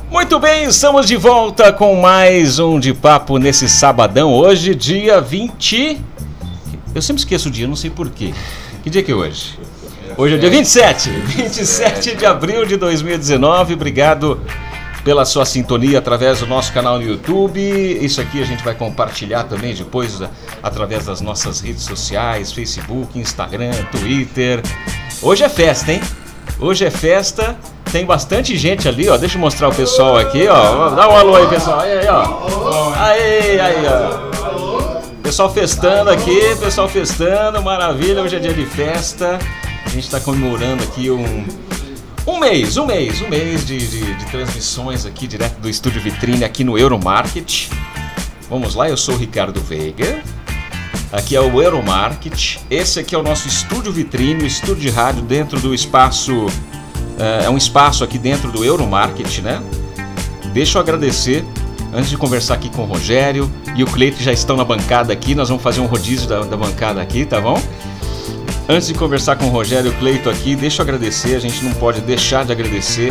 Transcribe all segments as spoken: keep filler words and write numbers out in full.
Muito bem, estamos de volta com mais um De Papo nesse sabadão. Hoje, dia vinte... Eu sempre esqueço o dia, não sei porquê. Que dia que é hoje? Hoje é dia vinte e sete. vinte e sete de abril de dois mil e dezenove. Obrigado pela sua sintonia através do nosso canal no YouTube. Isso aqui a gente vai compartilhar também depois através das nossas redes sociais, Facebook, Instagram, Twitter. Hoje é festa, hein? Hoje é festa. Tem bastante gente ali, ó. Deixa eu mostrar o pessoal aqui, ó. Dá um alô aí, pessoal. Aí, aí, ó. Aí, aí, ó. Pessoal festando aqui, pessoal festando. Maravilha, hoje é dia de festa. A gente está comemorando aqui um, um mês, um mês, um mês de, de, de transmissões aqui direto do Estúdio Vitrine aqui no Euromarket. Vamos lá, eu sou o Ricardo Veiga. Aqui é o Euromarket. Esse aqui é o nosso Estúdio Vitrine, o estúdio de rádio dentro do espaço... É um espaço aqui dentro do Euromarket, né? Deixa eu agradecer, antes de conversar aqui com o Rogério e o Cleito, que já estão na bancada aqui. Nós vamos fazer um rodízio da, da bancada aqui, tá bom? Antes de conversar com o Rogério e o Cleito aqui, deixa eu agradecer. A gente não pode deixar de agradecer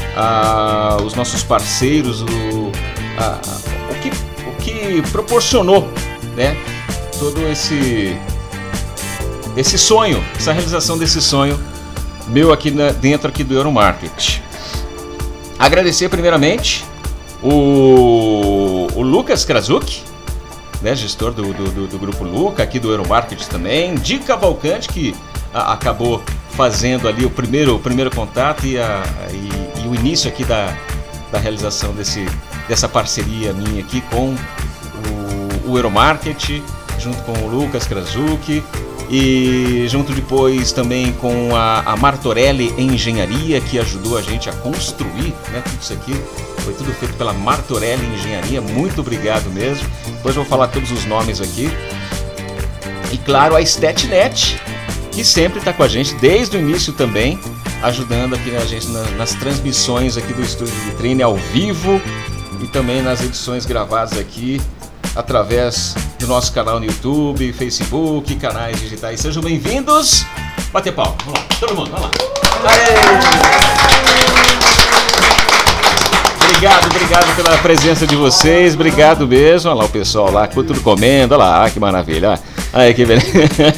a, os nossos parceiros, o, a, o, que, o que proporcionou, né? Todo esse, esse sonho, essa realização desse sonho meu aqui na, dentro aqui do Euromarket. Agradecer primeiramente o, o Lucas Krasuk, né, gestor do, do, do grupo Luca, aqui do Euromarket também, Di Cavalcante, que a, acabou fazendo ali o primeiro, o primeiro contato e, a, e, e o início aqui da, da realização desse, dessa parceria minha aqui com o, o Euromarket, junto com o Lucas Krasuk. E junto depois também com a, a Martorelli Engenharia, que ajudou a gente a construir, né, tudo isso aqui. Foi tudo feito pela Martorelli Engenharia, muito obrigado mesmo. Depois eu vou falar todos os nomes aqui. E claro, a StatNet, que sempre está com a gente desde o início também, ajudando aqui a gente na, nas transmissões aqui do Estúdio Vitrine ao vivo e também nas edições gravadas aqui através do nosso canal no YouTube, Facebook, canais digitais. Sejam bem-vindos. Bater palma. Vamos lá, todo mundo, vamos lá. Aê! Obrigado, obrigado pela presença de vocês. Obrigado mesmo. Olha lá o pessoal lá, tudo comendo. Olha lá, que maravilha. Aí, que beleza.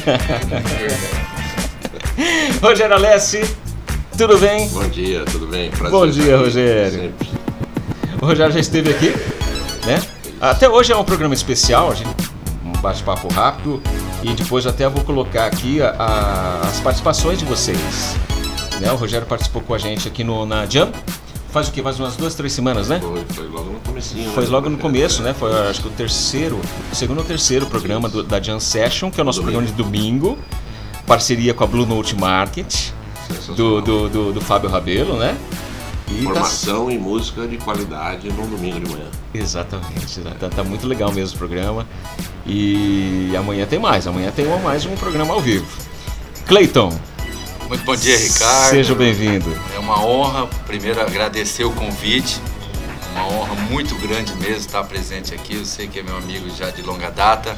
Rogério Alessi, tudo bem? Bom dia, tudo bem? Prazer. Bom dia, Rogério. Sempre. O Rogério já esteve aqui, né? Até hoje é um programa especial, a gente, um bate-papo rápido, e depois até vou colocar aqui a, a, as participações de vocês. Né? O Rogério participou com a gente aqui no, na Jam, faz o que? Faz umas duas, três semanas, né? Foi, foi logo no comecinho. Foi logo no começo, né? Foi acho que o terceiro, o segundo ou terceiro programa do, da Jam Session, que é o nosso domingo. Programa de domingo, parceria com a Blue Note Market, do, do, do, do Fábio Rabelo, né? E Informação tá... e música de qualidade no domingo de manhã. Exatamente, tá, tá muito legal mesmo o programa. E amanhã tem mais, amanhã tem mais um programa ao vivo. Cleiton. Muito bom dia, Ricardo. Seja bem-vindo. É uma honra, primeiro agradecer o convite. Uma honra muito grande mesmo estar presente aqui. Eu sei que é meu amigo já de longa data.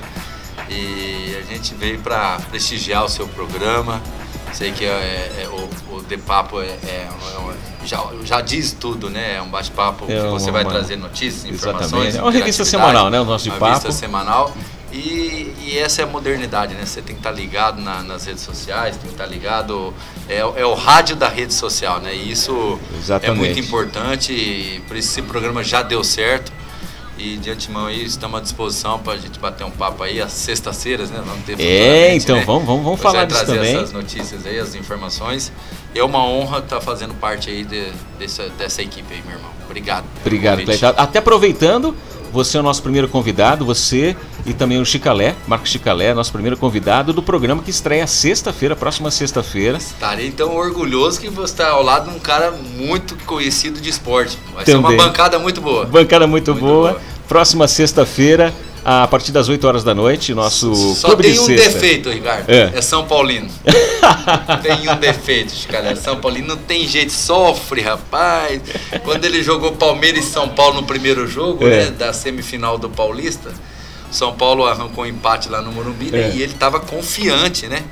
E a gente veio para prestigiar o seu programa. Sei que é, é, é, o, o De Papo é, é, é, já, já diz tudo, né? É um bate-papo é que você uma, vai trazer notícias, informações. Exatamente. É uma revista semanal, né? O nosso De uma Papo. Uma revista semanal. E, e essa é a modernidade, né? Você tem que estar ligado na, nas redes sociais, tem que estar ligado... É, é o rádio da rede social, né? E isso Exatamente. É muito importante. E por isso esse programa já deu certo. E de antemão aí estamos à disposição para a gente bater um papo aí às sextas-feiras, né? Vamos ter É, então né? vamos, vamos, vamos falar disso trazer também. essas notícias aí, as informações. É uma honra estar fazendo parte aí de, dessa, dessa equipe aí, meu irmão. Obrigado. Obrigado, Cleiton. Até aproveitando, você é o nosso primeiro convidado, você e também o Chicalé, Marcos Chicalé, nosso primeiro convidado do programa que estreia sexta-feira, próxima sexta-feira. Estarei então orgulhoso que você está ao lado de um cara muito conhecido de esporte. Vai também. ser uma bancada muito boa. Bancada muito, muito boa. boa. Próxima sexta-feira, a partir das oito horas da noite, nosso Só Clube tem de um Sexta. defeito, Ricardo. É, é São Paulino. Tem um defeito, cara. São Paulino não tem jeito, sofre, rapaz. Quando ele jogou Palmeiras e São Paulo no primeiro jogo, é. né, da semifinal do Paulista, São Paulo arrancou um empate lá no Morumbi, é. né, e ele estava confiante, né?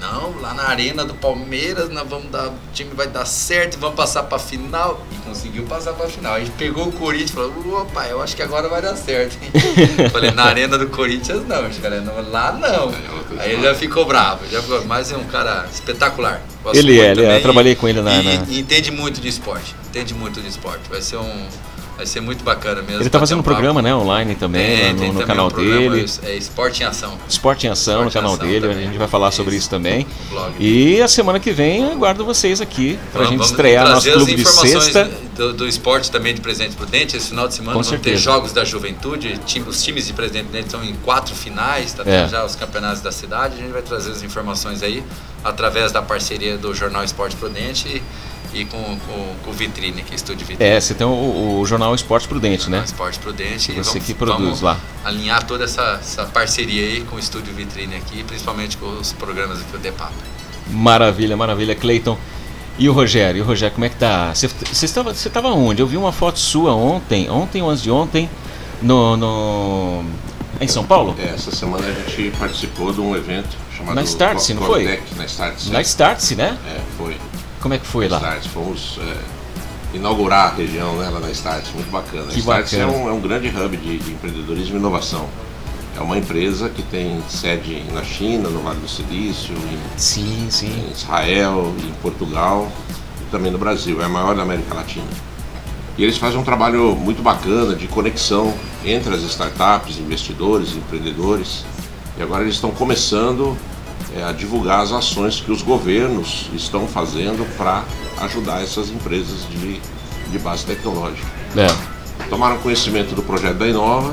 não, lá na arena do Palmeiras, nós vamos dar, o time vai dar certo, vamos passar pra final. E conseguiu passar pra final. A gente pegou o Corinthians e falou, opa, eu acho que agora vai dar certo. Falei, na arena do Corinthians não, cara, não, lá não. Aí ele já ficou bravo, já ficou, mas é um cara espetacular. Gosto ele é, ele é, eu trabalhei com ele na... E, na... e entende muito de esporte, entende muito de esporte. Vai ser um... Vai ser muito bacana mesmo. Ele tá fazendo um programa, né, online também, tem, no, tem no também canal um programa, dele. É Esporte em Ação. Esporte em Ação, Esporte no canal ação dele, também. A gente vai falar isso. sobre isso também. Blog. E a semana que vem eu aguardo vocês aqui pra vamos, gente vamos estrear nosso clube de sexta. Do, do esporte também de Presidente Prudente. Esse final de semana Com vão certeza. ter Jogos da Juventude. Time, os times de Presidente Prudente estão em quatro finais, tá é. tendo já os campeonatos da cidade. A gente vai trazer as informações aí através da parceria do Jornal Esporte Prudente e, e com, com, com o Vitrine, que é Estúdio Vitrine. É, você tem o, o Jornal Esporte Prudente, né? Esporte Prudente. Você vamos, que produz vamos lá. alinhar toda essa, essa parceria aí com o Estúdio Vitrine aqui, principalmente com os programas aqui do DePapo. Maravilha, maravilha, Cleiton. E o Rogério? E o Rogério, como é que tá? Você, você, estava, você estava onde? Eu vi uma foto sua ontem, ontem ou antes de ontem, no, no... em São Paulo? É, essa semana a gente participou de um evento chamado... Na Startse, não foi? Na Startse. Na Startse, né? É, foi. Como é que foi lá? Startse, fomos é, inaugurar a região, né, lá na Startse, muito bacana. Que a Startse bacana. É, um, é um grande hub de, de empreendedorismo e inovação. É uma empresa que tem sede na China, no Vale do Silício, em, sim, sim. em Israel, em Portugal e também no Brasil. É a maior da América Latina. E eles fazem um trabalho muito bacana de conexão entre as startups, investidores, empreendedores. E agora eles estão começando é, a divulgar as ações que os governos estão fazendo para ajudar essas empresas de, de base tecnológica. É. Tomaram conhecimento do projeto da Inova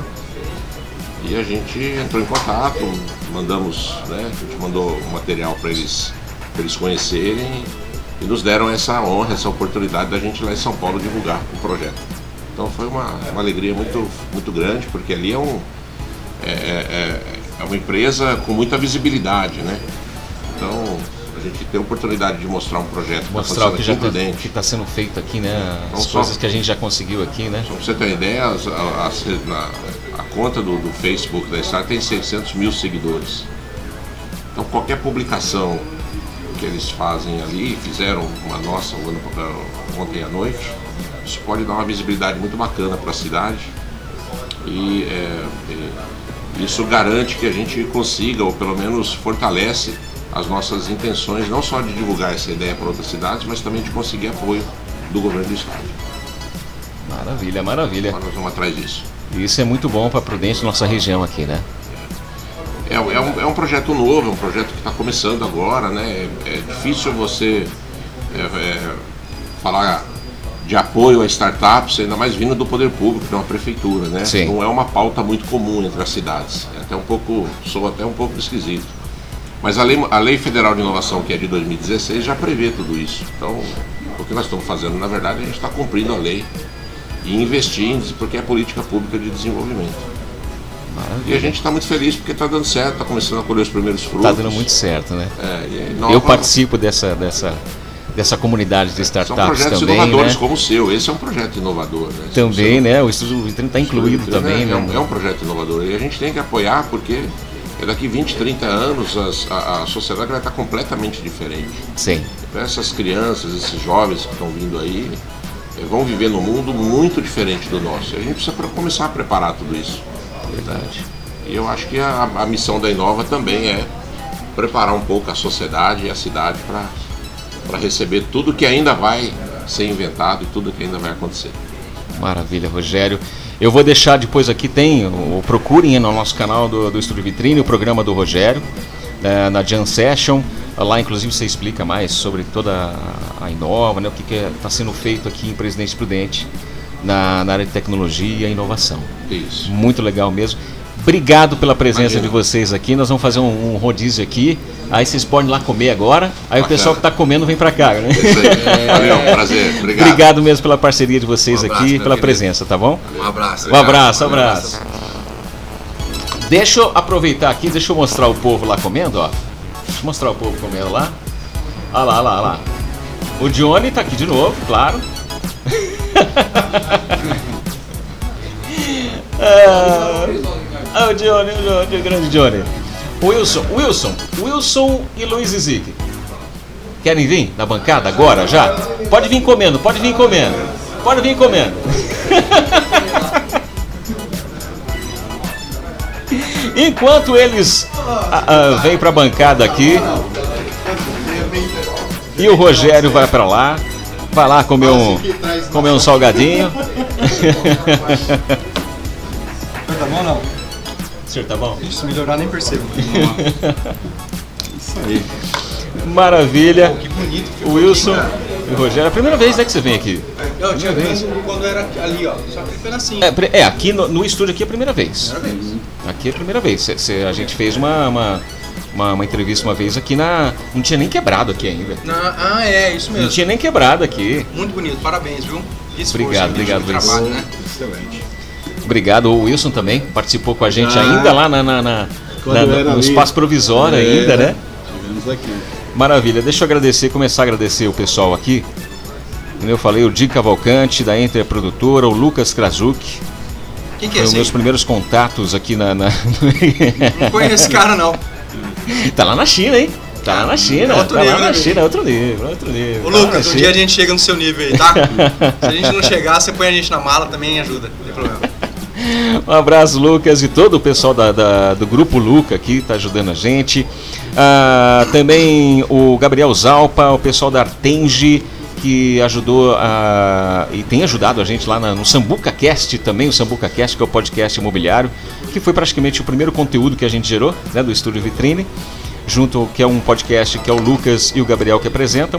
e a gente entrou em contato, mandamos, né, a gente mandou o material para eles, para eles conhecerem e nos deram essa honra, essa oportunidade da gente ir lá em São Paulo divulgar o projeto. Então foi uma, uma alegria muito, muito grande, porque ali é, um, é, é, é uma empresa com muita visibilidade, né? Então a gente tem a oportunidade de mostrar um projeto que mostrar o que já está sendo feito aqui, né? As Não coisas só, que a gente já conseguiu aqui, né? Só para você ter uma ideia, a, a, a, a conta do, do Facebook da Star tem seiscentos mil seguidores. Então qualquer publicação que eles fazem ali, fizeram uma nossa ontem à noite, isso pode dar uma visibilidade muito bacana para a cidade e é, é, isso garante que a gente consiga, ou pelo menos fortalece as nossas intenções, não só de divulgar essa ideia para outras cidades, mas também de conseguir apoio do governo do estado. Maravilha, maravilha. Agora nós vamos atrás disso. Isso é muito bom para a Prudente, nossa região aqui, né? É, é, um, é um projeto novo, é um projeto que está começando agora, né? É, é difícil você é, é, falar de apoio a startups, ainda mais vindo do poder público, de uma prefeitura, né? Sim. Não é uma pauta muito comum entre as cidades. É até um pouco, sou até um pouco esquisito. Mas a lei, a lei Federal de Inovação, que é de dois mil e dezesseis, já prevê tudo isso. Então, o que nós estamos fazendo, na verdade, a gente está cumprindo a lei e investindo, porque é política pública de desenvolvimento. Maravilha. E a gente está muito feliz porque está dando certo, está começando a colher os primeiros frutos. Está dando muito certo, né? É, nova... Eu participo dessa, dessa, dessa comunidade de startups também. São projetos também, inovadores, né? Como o seu. Esse é um projeto inovador. Né? Também, seu... né? O Estúdio Vitrine está incluído também. É, né? é, um, é um projeto inovador e a gente tem que apoiar porque daqui vinte, trinta anos as, a, a sociedade vai estar completamente diferente. Sim. Essas crianças, esses jovens que estão vindo aí, vão viver num mundo muito diferente do nosso. E a gente precisa começar a preparar tudo isso. Verdade. E eu acho que a, a missão da Inova também é preparar um pouco a sociedade e a cidade para receber tudo que ainda vai ser inventado e tudo que ainda vai acontecer. Maravilha, Rogério. Eu vou deixar depois aqui, tem, ou procurem no nosso canal do, do Estúdio Vitrine, o programa do Rogério, é, na Jam Session. Lá, inclusive, você explica mais sobre toda a Inova, né, o que está sendo feito aqui em Presidente Prudente, na, na área de tecnologia e inovação. Isso. Muito legal mesmo. Obrigado pela presença Imagina. de vocês aqui. Nós vamos fazer um, um rodízio aqui. Aí vocês podem ir lá comer agora. Aí Bacana. O pessoal que está comendo vem para cá, né? Isso aí. Valeu, prazer. Obrigado. Obrigado mesmo pela parceria de vocês Um abraço, aqui, pela querido. presença, tá bom? Um abraço. Um abraço, um abraço. Deixa eu aproveitar aqui, deixa eu mostrar o povo lá comendo, ó. Deixa eu mostrar o povo comendo lá. Olha lá, olha lá, olha lá. O Johnny tá aqui de novo, claro. Ah, o Johnny, o Johnny, o grande Johnny. Wilson, Wilson, Wilson e Luiz Zizic. Querem vir na bancada agora já? Pode vir comendo, pode vir comendo. Pode vir comendo. Enquanto eles ah, ah, vêm para a bancada aqui e o Rogério vai para lá, vai lá comer um, comer um salgadinho. Tá bom ou não? O senhor tá bom? Se melhorar nem percebo. Isso aí. Maravilha. Que bonito. O Wilson e o Rogério. É a primeira vez, né, que você vem aqui? Eu tinha visto quando era ali, ó. Só que pedacinho. É, é aqui no, no estúdio aqui é a primeira vez. Primeira vez. Aqui é a primeira vez. Cê, cê, a gente fez uma, uma, uma, uma entrevista uma vez aqui na... Não tinha nem quebrado aqui ainda. Na, ah, é, isso mesmo. Não tinha nem quebrado aqui. Muito bonito, parabéns, viu? Que esforço, Obrigado, hein, obrigado, de Luiz. trabalho, né? Excelente. Obrigado. O Wilson também participou com a gente Ah, ainda lá na, na, na, quando na- era no ali. espaço provisório É, ainda, né? Tivemos aqui. Maravilha. Deixa eu agradecer, começar a agradecer o pessoal aqui. Como eu falei, o Di Cavalcante, da Enter Produtora, o Lucas Krasuk. Quem que Foram é esse? meus aí? primeiros contatos aqui na... na... Não conheço esse cara, não. Tá lá na China, hein? Tá lá na China. É outro tá nível, lá na né, China, é outro nível, é outro nível. Ô, Tá lá Lucas, na um China. dia a gente chega no seu nível aí, tá? Se a gente não chegar, você põe a gente na mala, também ajuda. Não tem problema. Um abraço, Lucas, e todo o pessoal da, da- do Grupo Luca aqui está ajudando a gente. Ah, também o Gabriel Zalpa, o pessoal da Artenge, que ajudou a, e tem ajudado a gente lá na- no Sambuca Cast também, o Sambuca Cast, que é o podcast imobiliário, que foi praticamente o primeiro conteúdo que a gente gerou, né, do Estúdio Vitrine, junto, que é um podcast que é o Lucas e o Gabriel que apresentam,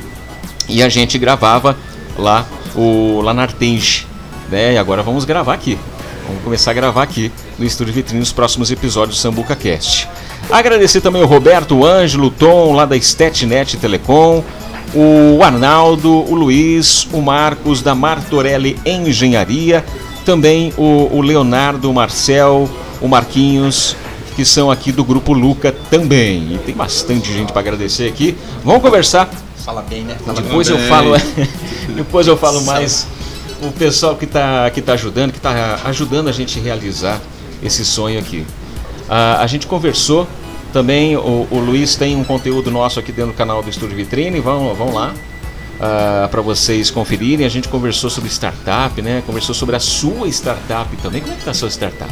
e a gente gravava lá, o, lá na Artenge, né, e agora vamos gravar aqui. Vamos começar a gravar aqui no Estúdio Vitrine nos próximos episódios do Sambuca Cast. Agradecer também o Roberto, o Ângelo, o Tom, lá da Stetnet Telecom, o Arnaldo, o Luiz, o Marcos, da Martorelli Engenharia, também o, o Leonardo, o Marcel, o Marquinhos, que são aqui do Grupo Luca também. E tem bastante gente para agradecer aqui. Vamos conversar. Fala bem, né? Fala Depois eu bem. falo, depois eu falo mais o pessoal que está que tá ajudando, que está ajudando a gente a realizar esse sonho aqui. Ah, a gente conversou também, o, o Luiz tem um conteúdo nosso aqui dentro do canal do Estúdio Vitrine, vão, vão lá para vocês conferirem. A gente conversou sobre startup, né? Conversou sobre a sua startup também. Como é que está a sua startup?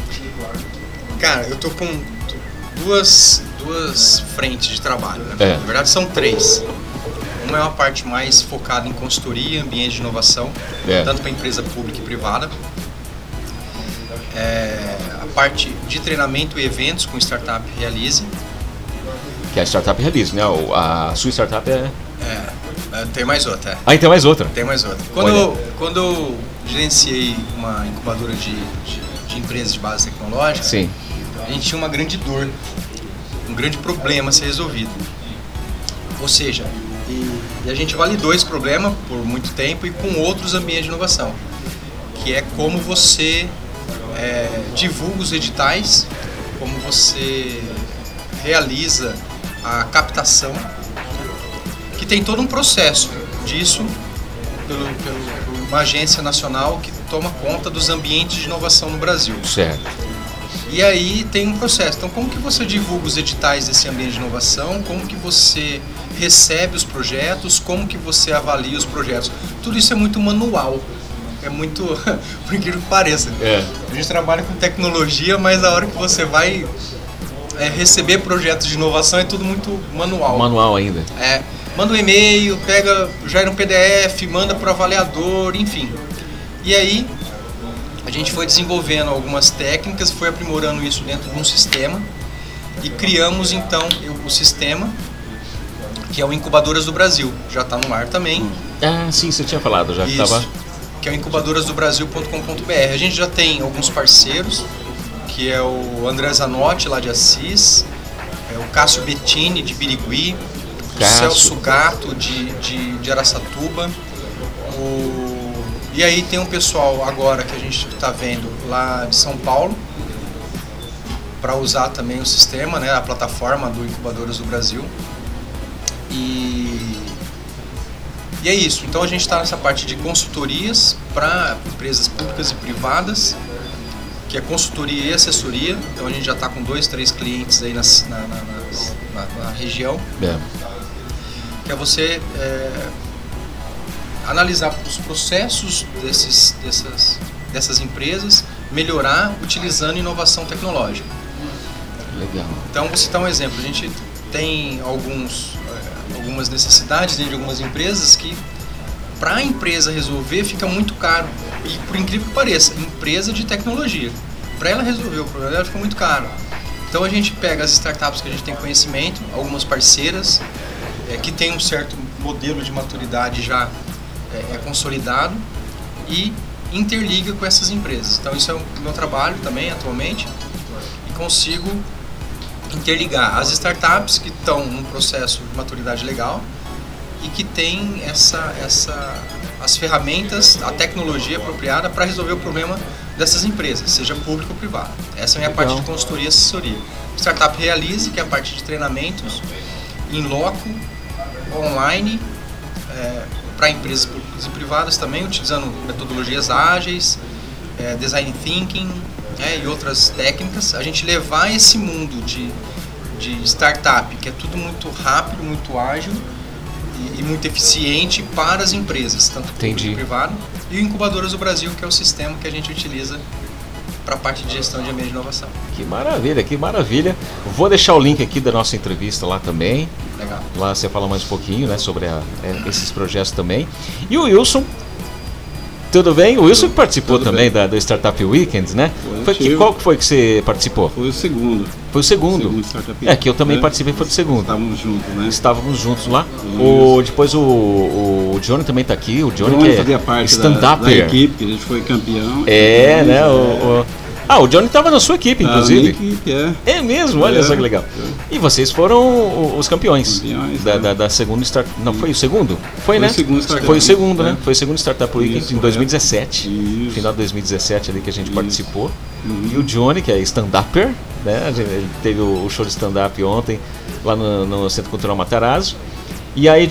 Cara, eu tô com duas, duas frentes de trabalho, né? É. Na verdade são três. Uma é uma parte mais focada em consultoria, ambiente de inovação, É. tanto para empresa pública e privada. É, a parte de treinamento e eventos com Startup Realize. Que a startup realiza, né? O- A sua startup é... É, é, tem mais outra, é. Ah, e tem mais outra. Tem mais outra. Quando, Olha. eu, quando eu gerenciei uma incubadora de, de, de empresas de base tecnológica, Sim. a gente tinha uma grande dor, um grande problema a ser resolvido. Ou seja, e, e a gente validou esse problema por muito tempo e com outros ambientes de inovação, que é como você é, divulga os editais, como você realiza a captação, que tem todo um processo disso pelo, pelo, por uma agência nacional que toma conta dos ambientes de inovação no Brasil. Certo. E aí tem um processo. Então, como que você divulga os editais desse ambiente de inovação? Como que você recebe os projetos? Como que você avalia os projetos? Tudo isso é muito manual. É muito, por incrível que pareça. É. A gente trabalha com tecnologia, mas a hora que você vai é, receber projetos de inovação é tudo muito manual. Manual ainda. É, manda um e-mail, pega, gera um P D F, manda para o avaliador, enfim. E aí a gente foi desenvolvendo algumas técnicas, foi aprimorando isso dentro de um sistema e criamos então o sistema, que é o Incubadoras do Brasil. Já está no ar também. Ah, sim, você tinha falado já que Isso, estava... que é o incubadoras do brasil ponto com ponto b r. A gente já tem alguns parceiros, que é o André Zanotti, lá de Assis, é o Cássio Bettini, de Birigui, o Cássio. Celso Gato, de, de, de Araçatuba. O... E aí tem um pessoal agora que a gente está vendo lá de São Paulo, para usar também o sistema, né, a plataforma do Incubadoras do Brasil. E... E é isso, então a gente está nessa parte de consultorias para empresas públicas e privadas que é consultoria e assessoria. Então a gente já está com dois, três clientes aí nas, na, na, nas, na, na região. É. Que é você é, analisar os processos desses, dessas, dessas empresas, melhorar utilizando inovação tecnológica. Legal. Então, vou citar um exemplo. A gente tem alguns, é, algumas necessidades dentro de algumas empresas que, para a empresa resolver, fica muito caro. E, por incrível que pareça, empresa de tecnologia. Para ela resolver o problema dela, fica muito caro. Então, a gente pega as startups que a gente tem conhecimento, algumas parceiras, é, que tem um certo modelo de maturidade já é, é consolidado, e interliga com essas empresas. Então, isso é o meu trabalho também, atualmente, e consigo interligar as startups que estão num processo de maturidade legal e que tem essa, essa, as ferramentas, a tecnologia apropriada para resolver o problema dessas empresas, seja público ou privado. Essa é a minha Legal. parte de consultoria e assessoria. Startup Realize, que é a parte de treinamentos em loco, online, é, para empresas públicas e privadas também, utilizando metodologias ágeis, é, design thinking, é, e outras técnicas. A gente levar esse mundo de, de startup, que é tudo muito rápido, muito ágil e, e muito eficiente para as empresas, tanto público e privado, e o Incubadoras do Brasil, que é o sistema que a gente utiliza para a parte de gestão de ambiente de inovação. Que maravilha, que maravilha. Vou deixar o link aqui da nossa entrevista lá também. Legal. Lá você fala mais um pouquinho, né, sobre a, é, esses projetos também. E o Wilson, tudo bem? O Wilson participou Tudo também bem. da, do Startup Weekend, né? Foi que, Positivo. qual que foi que você participou? Foi o segundo. Foi o segundo. Segundo Startup É, que eu também né? participei, foi do segundo. Estávamos juntos, né? Estávamos juntos lá. O, depois o, o Johnny também está aqui. O Johnny, Johnny que fazia é parte da, da stand-upper. equipe, que a gente foi campeão. É, Então, né? é, O, o... Ah, o Johnny estava na sua equipe, tá inclusive. na equipe, é. É mesmo, olha É, só que legal. é. E vocês foram o- os campeões, Campeões, da, né? da, da segunda start. Não, foi o segundo? Foi, Foi né? o segundo Startup Foi o segundo, Week, né? é. Foi o segundo Startup Week Isso, em dois mil e dezessete. Isso. Final de dois mil e dezessete ali que a gente Isso. participou. Uhum. E o Johnny, que é stand-upper, né? A gente- Ele teve o o show de stand-up ontem lá no, no Centro Cultural Matarazzo. E aí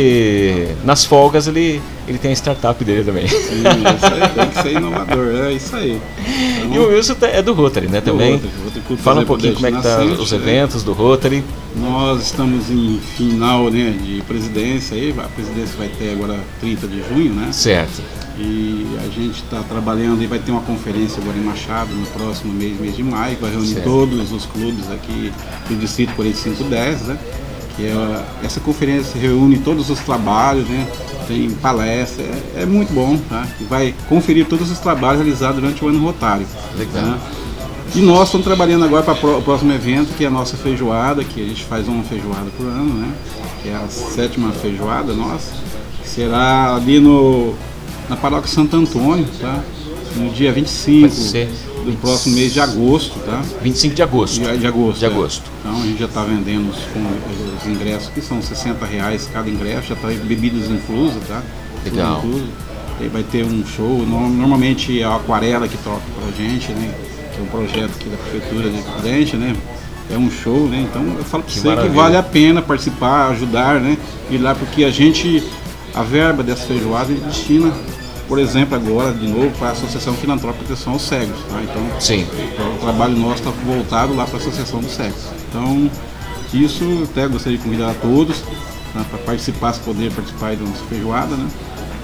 de nas folgas ele, ele tem a startup dele também. Sim, isso aí, tem que ser inovador, é isso aí. Então, E o Wilson tá- é do Rotary, né? Também. Rotary, Rotary Culto Fala um Fazer pouquinho como é que tá Nascente, os né? eventos do Rotary. Nós estamos em final, né, de presidência aí, a presidência vai ter agora trinta de junho, né? Certo. E a gente está trabalhando e vai ter uma conferência agora em Machado no próximo mês, mês de maio, que vai reunir Certo. todos os clubes aqui do Distrito quarenta e cinco dez, né? Que é, essa conferência reúne todos os trabalhos, né? Tem palestra, é, é muito bom, tá? E vai conferir todos os trabalhos realizados durante o ano rotário. Legal. Né? E nós estamos trabalhando agora para o próximo evento, que é a nossa feijoada, que a gente faz uma feijoada por ano, né? Que é a sétima feijoada nossa. Que será ali no, na Paróquia Santo Antônio, tá? No dia vinte e cinco Vai ser do próximo mês de agosto, tá? vinte e cinco de agosto. De, de agosto. De é. agosto. Então a gente já está vendendo os, com, os ingressos, que são sessenta reais cada ingresso, já está bebidas inclusas, tá? Tudo Legal. incluso. Aí vai ter um show, no- normalmente é a Aquarela que toca pra gente, né? Que é um projeto aqui da Prefeitura de Prudente, né? É um show, né? Então eu falo para Que você maravilha. que vale a pena participar, ajudar, né? Ir lá, porque a gente, a verba dessa feijoada, a gente destina, por exemplo, agora, de novo, para a Associação Filantrópica de Proteção aos Cegos, tá? Então, Sim. o trabalho nosso está voltado lá para a Associação dos Cegos. Então, isso eu até gostaria de convidar a todos, né, para participar, se poder participar aí da nossa feijoada, né?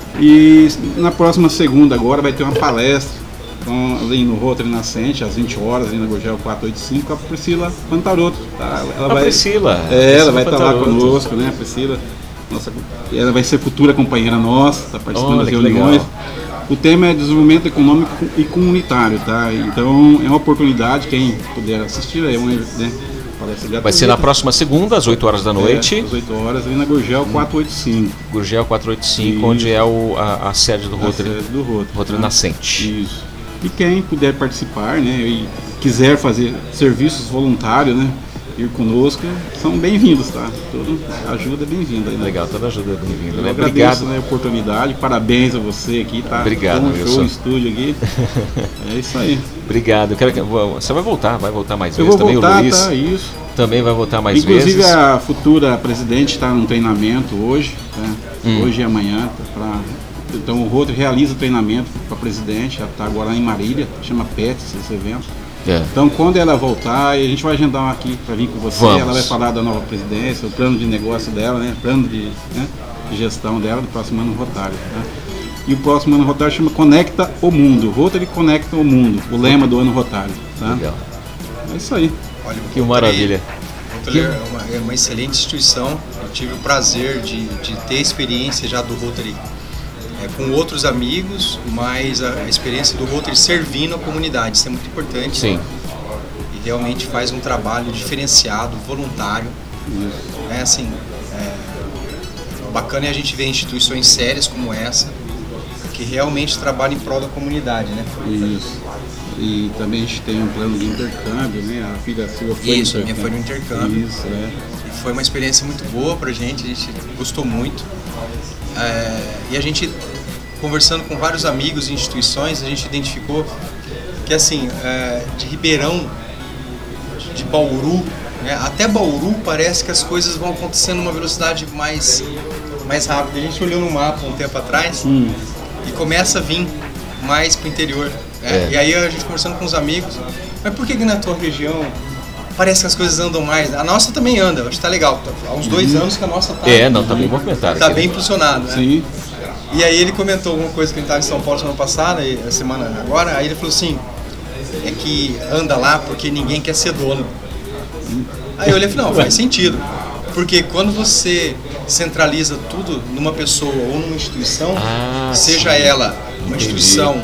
E na próxima segunda agora vai ter uma palestra com, ali no Rotary Nascente, às vinte horas, ali na Gurgel quatrocentos e oitenta e cinco, com a Priscila Pantaroto. Tá? Ela A Priscila. É, ela Priscila vai estar lá Pantaroto. conosco, né, a Priscila? Nossa, ela vai ser futura companheira nossa, está participando Olha, das que reuniões. legal. O tema é desenvolvimento econômico e comunitário, tá? Então é uma oportunidade, quem puder assistir, é uma, né, palestra gratuita. Vai ser na próxima segunda, às oito horas da noite. É, às oito horas, ali na Gurgel quatrocentos e oitenta e cinco. Gurgel quatrocentos e oitenta e cinco, Isso. onde é o, a, a sede do a Rotary. sede do Rotary, Rotary tá? Nascente. Isso. E quem puder participar, né, e quiser fazer serviços voluntários, né, ir conosco, são bem-vindos, tá? Toda ajuda é bem-vinda. Né? Legal, toda ajuda é bem-vinda. Eu Né? agradeço, Obrigado. né, a oportunidade, parabéns a você aqui, tá? Obrigado, Foi um Wilson. show em estúdio aqui. É isso aí. Obrigado. Eu quero que, você vai voltar, vai voltar mais Eu vezes vou também. voltar, o Luiz tá? Isso. também vai voltar mais Inclusive vezes. a futura presidente está num treinamento hoje, tá? Hum. Hoje e amanhã, tá? Para Então o Rotary realiza treinamento para presidente, já está agora em Marília, chama PETS esse evento. É. Então quando ela voltar, a gente vai agendar aqui para vir com você, Vamos. ela vai falar da nova presidência, o plano de negócio dela, né? Plano de, né? de gestão dela do próximo ano Rotário. Né? E o próximo ano Rotário chama Conecta o Mundo, Rotary Conecta o Mundo, o lema do ano Rotário. Tá? Legal. É isso aí. Olha, o Que Rotary- maravilha. o Rotary é uma, é uma excelente instituição. Eu tive o prazer de, de ter experiência já do Rotary é, com outros amigos, mas a, a experiência do Rotary servindo a comunidade, isso é muito importante. Sim. E realmente faz um trabalho diferenciado, voluntário. É assim, é, bacana é a gente ver instituições sérias como essa, que realmente trabalham em prol da comunidade, né? Isso. E também a gente tem um plano de intercâmbio, né? A filha sua foi Isso, no a minha foi no intercâmbio. Isso, é. E foi uma experiência muito boa pra gente, a gente gostou muito. É, e a gente, conversando com vários amigos e instituições, a gente identificou que, assim, é, de Ribeirão, de Bauru, né, até Bauru parece que as coisas vão acontecendo numa velocidade mais, mais rápida. A gente olhou no mapa um tempo atrás Hum. e começa a vir mais pro interior. Né? É. E aí a gente conversando com os amigos, mas por que que na tua região parece que as coisas andam mais? A nossa também anda, acho que tá legal. Há uns dois anos que a nossa tá, É, não, tá bem movimentado. tá aqui, bem né? impulsionada. Né? Sim. E aí ele comentou alguma coisa que ele estava em São Paulo semana passada, e a semana agora, aí ele falou assim, é que anda lá porque ninguém quer ser dono. Aí eu olhei e falei, não, faz sentido. Porque quando você centraliza tudo numa pessoa ou numa instituição, Ah, seja sim. ela uma Entendi. instituição,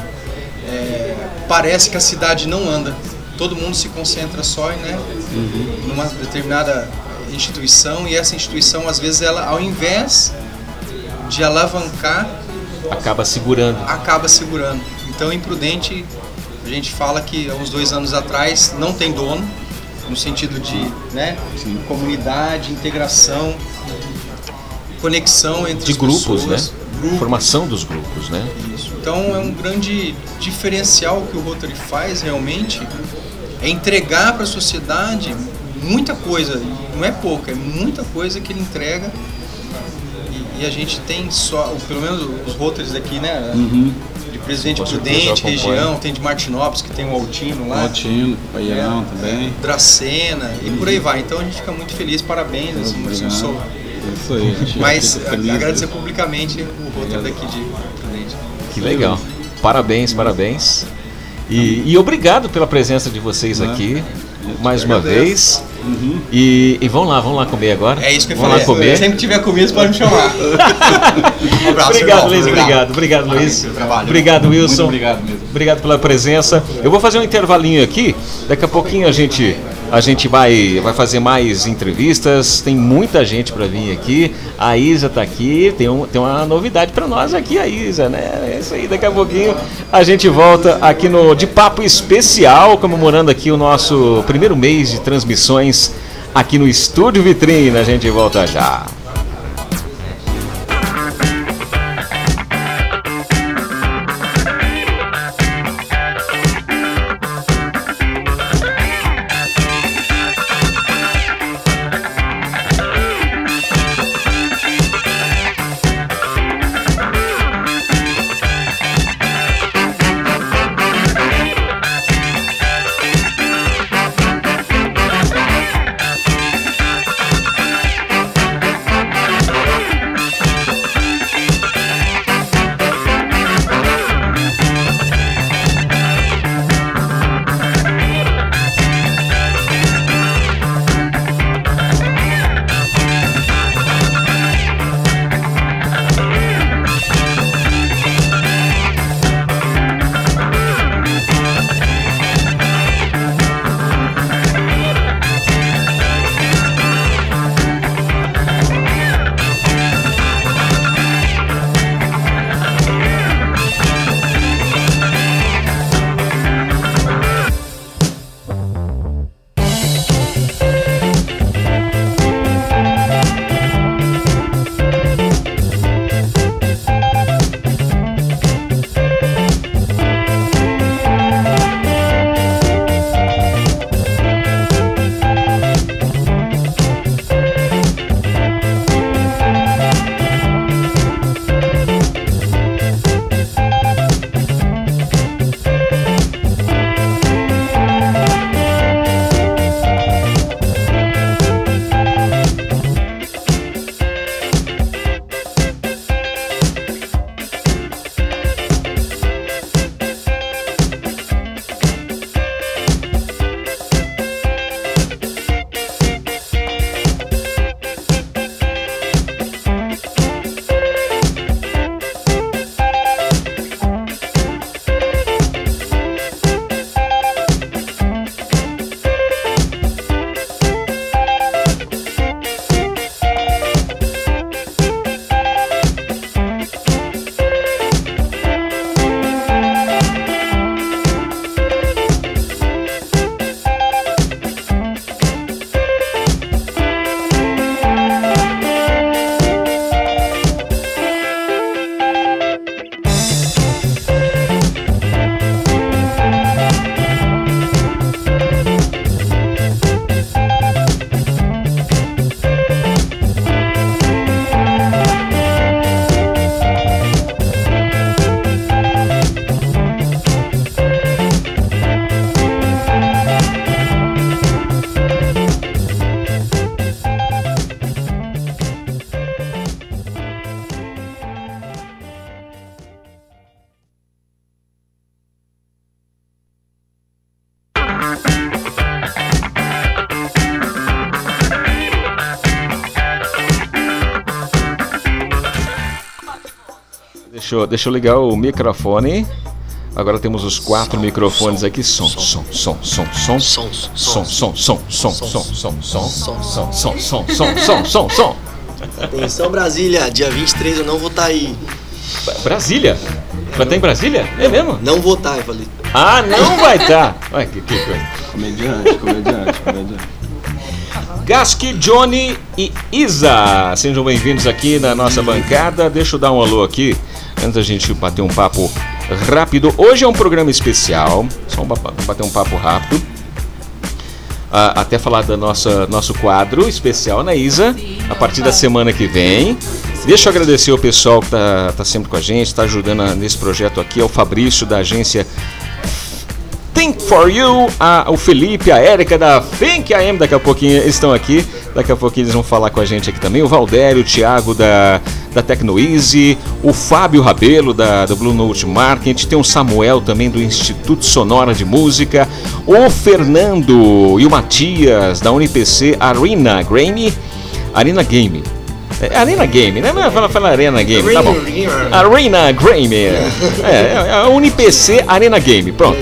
é, parece que a cidade não anda. Todo mundo se concentra só né, Uhum. numa determinada instituição, e essa instituição, às vezes, ela, ao invés de alavancar, Acaba segurando. acaba segurando. Então, imprudente, a gente fala que há uns dois anos atrás não tem dono, no sentido de né, comunidade, integração, conexão entre De as grupos, pessoas, né? grupos. Formação dos grupos, né? Isso. Então é um grande diferencial que o Rotary faz realmente, é entregar para a sociedade muita coisa, não é pouca, é muita coisa que ele entrega, e, e a gente tem só, pelo menos os Rotarys aqui, né? Uhum. De Presidente Com certeza, Prudente, eu acompanho. região, tem de Martinópolis, que tem o Altino lá, Altino, Paião também. Dracena, e por aí vai. Então a gente fica muito feliz, parabéns, assim, Obrigado. sou- Isso aí, a gente mas fica feliz. agradecer publicamente o Rotary daqui de Prudente. Que legal. Parabéns, parabéns. E, e obrigado pela presença de vocês aqui, mais uma vez. Uhum. E, e vamos lá, vamos lá comer agora? É isso que eu Vamos falei. lá comer. Sempre que tiver comida, você pode me chamar. Um abraço, Obrigado, irmão. Luiz. Obrigado, obrigado, Luiz. pelo trabalho. Obrigado, Wilson. Muito obrigado mesmo. Obrigado pela presença. Eu vou fazer um intervalinho aqui. Daqui a pouquinho a gente, a gente vai, vai fazer mais entrevistas. Tem muita gente para vir aqui. A Isa está aqui. Tem, um, tem uma novidade para nós aqui, a Isa, né? É isso aí. Daqui a pouquinho a gente volta aqui no De Papo Especial, comemorando aqui o nosso primeiro mês de transmissões aqui no Estúdio Vitrine. A gente volta já. Deixa eu, deixa eu ligar o microfone. Agora temos os quatro som, microfones som, aqui. Som, som, som, som, som, som, som, som, som, som, som, som, som, som, som, som, som, som, som, som. Atenção, Brasília, dia vinte e três eu não vou estar aí. Brasília? Vai estar em Brasília? É mesmo? Não vou estar, eu falei. Ah, não vai estar. Olha que, que coisa. Comediante, comediante, comediante. Gask, Johnny e Isa, sejam bem-vindos aqui na nossa bancada. Deixa eu dar um alô aqui, antes da gente bater um papo rápido. Hoje é um programa especial, só um, bater um papo rápido. Ah, até falar do nosso, nosso quadro especial, né, Isa? Sim, a partir da semana que vem. Deixa eu agradecer ao pessoal que está tá sempre com a gente, está ajudando a, nesse projeto aqui, ao Fabrício da agência Think for You, a, o Felipe, a Érica da Think I Am, daqui a pouquinho eles estão aqui, daqui a pouquinho eles vão falar com a gente aqui também, o Valdério, o Thiago da, da TecnoEasy, o Fábio Rabelo da, do Blue Note Marketing, tem o Samuel também do Instituto Sonora de Música, o Fernando e o Matias da Unipc Arena Game, Arena Game. É, Arena Game, né? Fala, fala Arena Game, tá bom. Arena Game. É, é a Unipc Arena Game, pronto.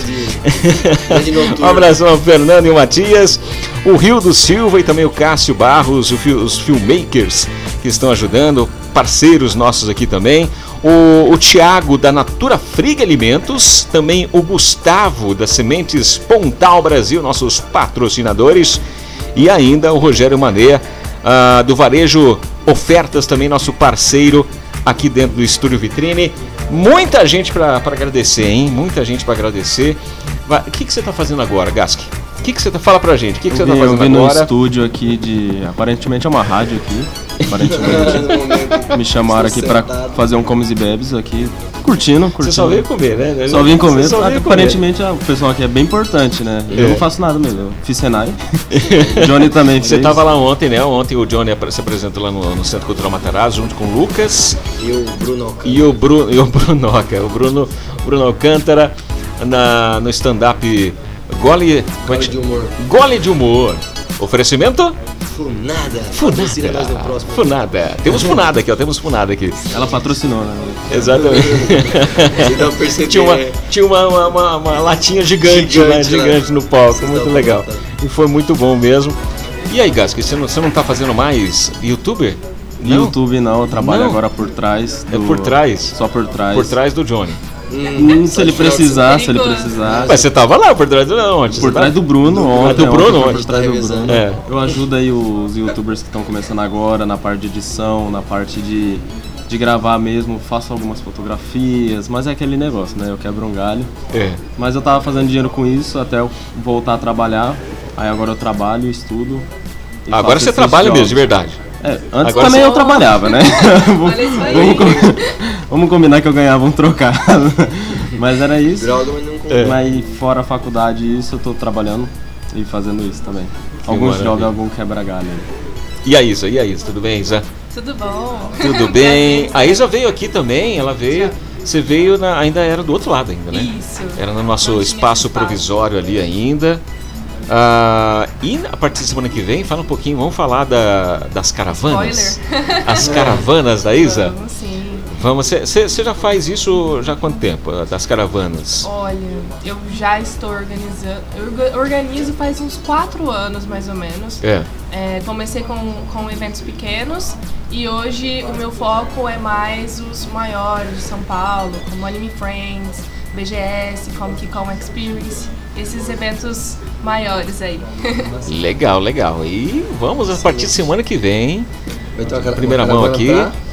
Um abração ao Fernando e o Matias, o Rio do Silva e também o Cássio Barros, os filmmakers que estão ajudando, parceiros nossos aqui também. O, o Thiago da Natura Friga Alimentos, também o Gustavo das Sementes Pontal Brasil, nossos patrocinadores, e ainda o Rogério Mané, uh, do Varejo Ofertas, também nosso parceiro aqui dentro do Estúdio Vitrine. Muita gente para agradecer, hein? Muita gente para agradecer. O que, que você está fazendo agora, Gask? O que, que você tá... Fala pra gente, o que, que você está fazendo agora? Eu vi no estúdio aqui de... Aparentemente é uma rádio aqui. Aparentemente me chamaram aqui para fazer um comes e bebes aqui. Curtindo, curtindo. Você só veio comer, né? Só vim comer. Só veio Aparentemente comer. O pessoal aqui é bem importante, né? Eu é. não faço nada mesmo. Eu fiz Senai. Johnny também fez. Você estava lá ontem, né? Ontem o Johnny se apresentou lá no, no Centro Cultural Matarazzo junto com o Lucas. E o Bruno E o, Bru, e o Brunoca. O Bruno, Bruno Alcântara na, no stand-up Gole, Gole de Humor. Gole de Humor. Oferecimento? Funada. Funada. Funada. Temos Funada aqui, ó. Temos Funada aqui. Ela patrocinou, né? Exatamente. tinha uma, tinha uma, uma, uma, uma latinha gigante, gigante, né? Gigante no palco. Vocês muito legal. E foi muito bom mesmo. E aí, Gask, você não, você não tá fazendo mais youtuber? Não? YouTube não, eu trabalho não. agora por trás. Do... É por trás? Só por trás. Por trás do Johnny. Hum, se ele precisar, se ele precisar. Mas você tava lá por trás do onde? Por trás do Bruno ontem. Do Bruno ontem. Por trás do Bruno. É. Eu ajudo aí os youtubers que estão começando agora na parte de edição, na parte de, de gravar mesmo, faço algumas fotografias, mas é aquele negócio, né? Eu quebro um galho. É. Mas eu tava fazendo dinheiro com isso até eu voltar a trabalhar. Aí agora eu trabalho, estudo. Agora você trabalha jogos. mesmo, de verdade. É, antes Agora também você... eu trabalhava, né? vamos, vamos, vamos combinar que eu ganhava um trocado. Mas era isso. Droga, mas não é. Mas fora a faculdade, isso eu tô trabalhando e fazendo isso também. Que Alguns jogam algum quebra-galho. E a Isa? E a Isa? Tudo bem, Isa? Tudo bom. Tudo bem. A Isa veio aqui também, ela veio. Você veio, na, ainda era do outro lado ainda, né? Isso. Era no nosso espaço, espaço provisório ali ainda. Uh, e a partir da semana que vem, fala um pouquinho, vamos falar da, das caravanas. Spoiler. As caravanas da Isa? Vamos sim. Vamos, você já faz isso já há quanto tempo, das caravanas? Olha, eu já estou organizando, eu organizo faz uns quatro anos mais ou menos. É. É, comecei com, com eventos pequenos e hoje o meu foco é mais os maiores de São Paulo, como Anime Friends, B G S, Comic Con Experience, esses eventos maiores aí. Legal, legal. E vamos a partir de semana que vem. Então, primeira mão aqui.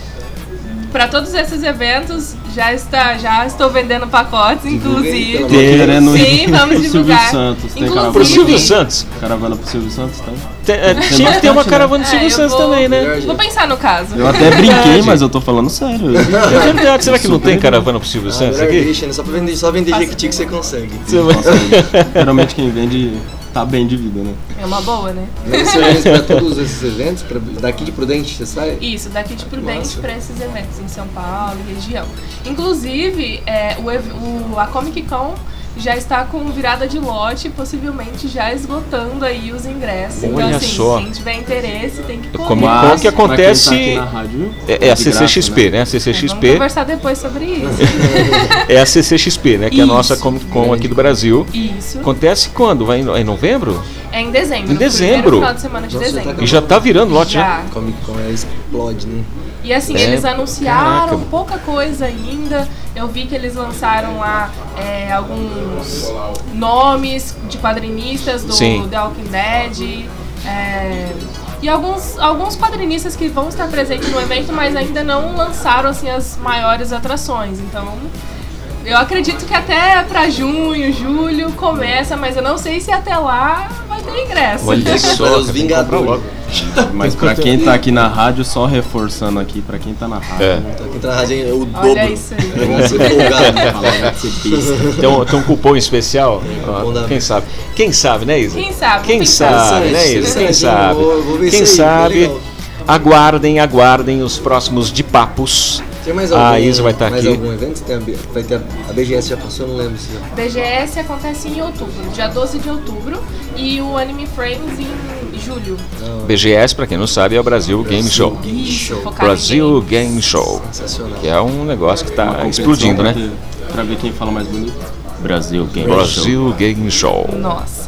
Para todos esses eventos já está, já estou vendendo pacotes, inclusive. Querendo Sim, vamos divulgar. Santos, tem inclusive, pro Silvio Santos. Caravana pro Silvio Santos, tá? Tem, é, tinha que ter uma caravana do Silvio é, Santos vou, também, né? Vou pensar no caso. Eu até brinquei, mas eu tô falando sério. É verdade, será que não tem caravana pro Silvio Santos aqui? Deixa, só pra vender, só vender Jequiti que você consegue. Você vai... Geralmente quem vende tá bem de vida, né? É uma boa, né? Você organiza pra todos esses eventos? Pra, daqui de Prudente você sai? Isso, daqui de Prudente para esses eventos em São Paulo e região. Inclusive, é, o, o, a Comic Con já está com virada de lote, possivelmente já esgotando aí os ingressos. Olha então, assim, só. quem tiver interesse tem que correr. Comic Con que acontece Pra quem tá aqui na rádio, é, é a de C C X P, graça, né? A C C É, X vamos P conversar depois sobre isso. é a C C X P, né? Que é a nossa Isso. Comic Con aqui do Brasil. Isso. Acontece quando? Vai em, é em novembro? É em dezembro. Em no dezembro. primeiro final de semana de Nossa, dezembro. tá E já tá virando lote, Já. já? Comic Con é explode, né? E assim, É, eles anunciaram caraca. pouca coisa ainda. Eu vi que eles lançaram lá é, alguns nomes de quadrinistas do Sim. The Walking Dead. é, e alguns, alguns quadrinistas que vão estar presentes no evento, mas ainda não lançaram assim, as maiores atrações. Então, eu acredito que até pra junho, julho começa, mas eu não sei se até lá vai ter ingresso. Olha só, Os cara, tem que comprar Vingadores. logo. Mas pra quem tá aqui na rádio, só reforçando aqui, pra quem tá na rádio. É. Tô aqui na rádio, é o dobro. Olha isso aí. Vamos ser folgados. Tem um, tem um cupom especial? cupom da- Quem sabe? Quem sabe, né, Isa? Quem sabe? Quem Quem sabe, sabe? né, Isa? Quem Interessante, sabe? vou- vou ver Quem isso aí, sabe? legal. Aguardem, aguardem os próximos de papos. Tem mais algum, A Isa vai estar mais aqui. algum evento? Tem a, B- vai ter a, a B G S já passou, eu não lembro se já. B G S acontece em outubro, dia doze de outubro, e o Anime Friends em julho. B G S, pra quem não sabe, é o Brasil Game Show. Isso, focado Brasil em games. Game Show. Sensacional. Que é um negócio que Uma tá competição explodindo, pra né? ter- Pra ver quem fala mais bonito. Brasil Game Show. Brasil Game Show. Nossa.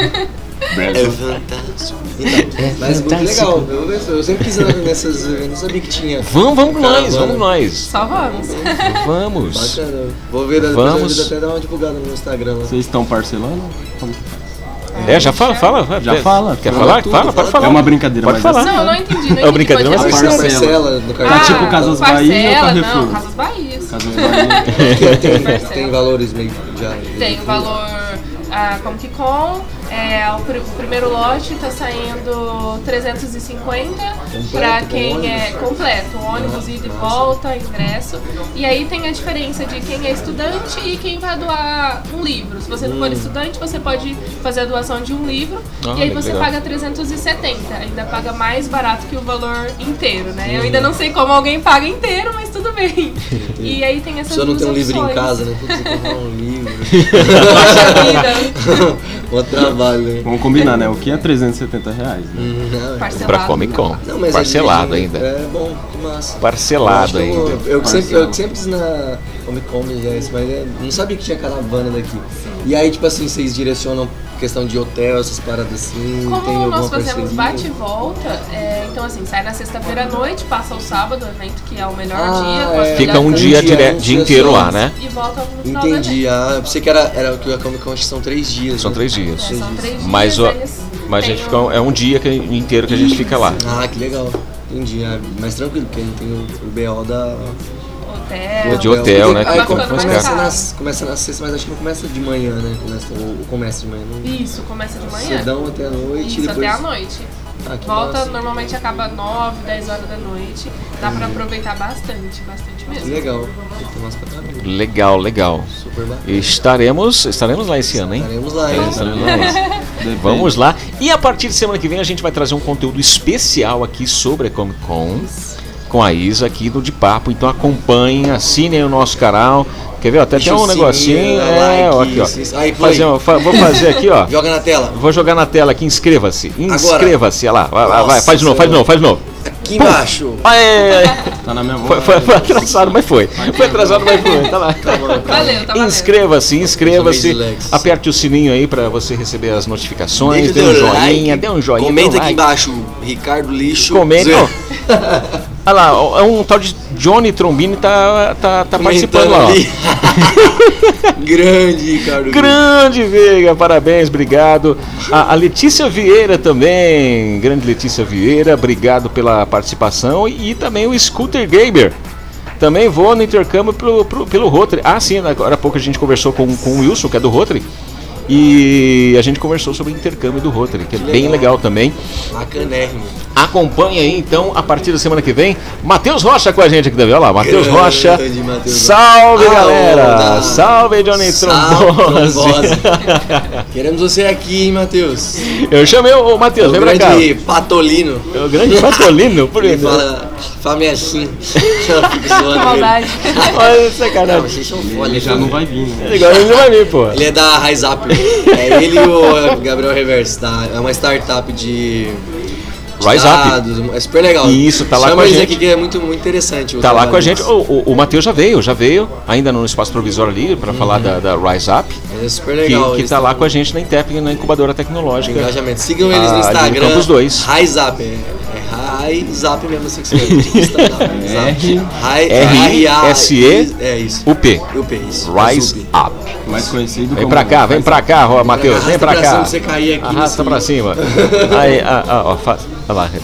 É fantástico. Então, mas muito legal. Eu, eu sempre quis ir nessas eventos, eu não sabia que tinha. Vamos, vamos nós, Caravana. vamos nós. Só vamos. Vamos. Bacana. Vou ver, depois Vamos. eu até dar uma divulgada no Instagram lá. Vocês estão parcelando? Como- É, já fala, fala. fala. Já fala. Quer Fala falar? tudo, Fala, fala pode tudo. falar. É uma brincadeira, Pode mas falar. assim, Não, não entendi. Não É uma entendi. brincadeira, Pode mas ser. Parcela, parcela. parcela do Ah, cartão. tipo Casas Bahia ou parcela, Carrefour? Não, Casas Bahia. Casas Bahia. tem, Parcela. tem valores meio já. Tem o valor a Comic Con, é, o, pr- o primeiro lote está saindo trezentos e cinquenta para com quem ônibus? é completo, ônibus ida e volta, ingresso. E aí tem a diferença de quem é estudante e quem vai doar um livro. Se você não for estudante, você pode fazer a doação de um livro Ah, e aí que você legal. paga trezentos e setenta, ainda paga mais barato que o valor inteiro, né? Eu ainda não sei como alguém paga inteiro, mas tudo bem. E aí tem essas Se eu não duas tenho um livro em opções. casa, né? Putz, eu comprar um livro. Poxa vida. Mó trabalho, né? Vamos combinar, né? O que é trezentos e setenta reais? Né? Não, Parcelado. Pra Comic Con. não, mas Parcelado é, ainda. É bom, que massa. Parcelado Eu acho que eu- ainda. Eu, que sempre, eu que sempre quis na Comic Con, mas é, não sabia que tinha caravana daqui. E aí, tipo assim, vocês direcionam questão de hotel, essas paradas assim? tem Como alguma nós fazemos parceria? bate e volta, é, então assim, sai na sexta-feira à noite, passa o sábado, o evento que é o melhor Ah, dia. com as é. Fica um melhores dia, dia, dire... um dia dia inteiro só. lá, né? E volta no final do evento. Entendi. Ah, eu pensei que era, era o que a Comic Con acho que são três dias. São né? três dias. É, são três dias, Mas, o... eles Mas a têm gente fica, um é um dia que, inteiro que a gente fica lá. Ah, que legal. Entendi. Ah, mais tranquilo, porque não tem o, o B O da. hotel. De hotel, né, Porque que aí fica come- mais começa, caro. nas, começa na sexta, mas acho que não começa de manhã, né? Começa, o, o comércio de manhã. Não... Isso, começa de manhã. Cedão até a noite. Isso, e depois... até a noite. Ah, que Volta, massa. normalmente acaba nove, dez horas da noite. Dá pra aproveitar bastante, bastante Que mesmo. legal. Tem massa pra caramba. Legal, legal. Super bacana. Estaremos, estaremos lá esse ano, hein? Estaremos lá, hein? Estaremos lá. Vamos lá. E a partir de semana que vem a gente vai trazer um conteúdo especial aqui sobre a Comic Con com a Isa aqui do De Papo. Então acompanhem, assinem o nosso canal. Quer ver? Até Deixa tem um o sininho, negocinho. like, É, ó, aqui, ó. se- aí, play. Fazer, uma- fa- vou fazer aqui, ó. Joga na tela. Vou jogar na tela aqui, inscreva-se. Inscreva-se, olha lá. Vai, vai, vai, Nossa faz de novo, faz de novo, faz de novo. Aqui embaixo. Aê! Tá na minha mão. Foi, foi, foi atrasado, mas foi. Foi atrasado, mas foi. Tá lá. Valeu, tá valendo. Inscreva-se, inscreva-se. Eu sou meio dislexo. Aperte o sininho aí pra você receber as notificações. Dê Deixa um o teu joinha, like, dê um joinha. Comenta dê um aqui like. embaixo, Ricardo Lixo. Comenta. Zoeira. Olha lá, ó, um tal de Johnny Trombini tá, tá, tá participando Comentando lá, ó. ali. Grande, Ricardo. Grande Veiga, parabéns, obrigado. A, a Letícia Vieira também, grande Letícia Vieira, obrigado pela participação. E, e também o Scooter Gamer. Também vou no intercâmbio pelo, pelo, pelo Rotary. Ah, sim, agora há pouco a gente conversou com, com o Wilson, que é do Rotary. E a gente conversou sobre o intercâmbio do Rotary, que é Que bem legal. legal também. Bacanérrimo. Acompanhe aí, então, a partir da semana que vem, Matheus Rocha com a gente aqui também. Olha lá, Matheus Grande Rocha. Matheus. Salve, Ah, galera! onda. Salve, Johnny Salve, Trombose! Trombose. Queremos você aqui, hein, Matheus? Eu chamei o o Matheus, O vem pra cá. grande Patolino. É o grande Patolino, por Ele isso. fala, fala assim. Eu fico zoando ele. Maldade. Olha Não, sacanagem. vocês são foda. Ele já não vai vir, né? Ele agora ele não vai vir, pô. Ele é da Rise Up. É ele e o Gabriel Reverse, tá? É uma startup de. de Rise Up. dados, é super legal. Isso, tá lá Chama com a eles gente. aqui que é muito, muito interessante. o Tá lá trabalho com a gente. deles. O, o, o Matheus já veio, já veio, ainda no espaço provisório ali, pra falar da, da Rise Up. É super Que, legal. que eles tá lá tão- com a gente na Intep, na incubadora de tecnológica. engajamento. Sigam eles no Ah, ali no Instagram. Campus dois. Rise Up. É, é Rise Up mesmo assim que você vai startup. R- R I S E É isso. U P. U P, isso. Rise Up. Up. Mais conhecido Vem como... pra cá, vem pra cá, ó, Matheus, vem pra Arrasta pra cá. cima pra você cair aqui Arrasta nesse- pra cima. Aí, ah, ah, ó, faz. Olha lá.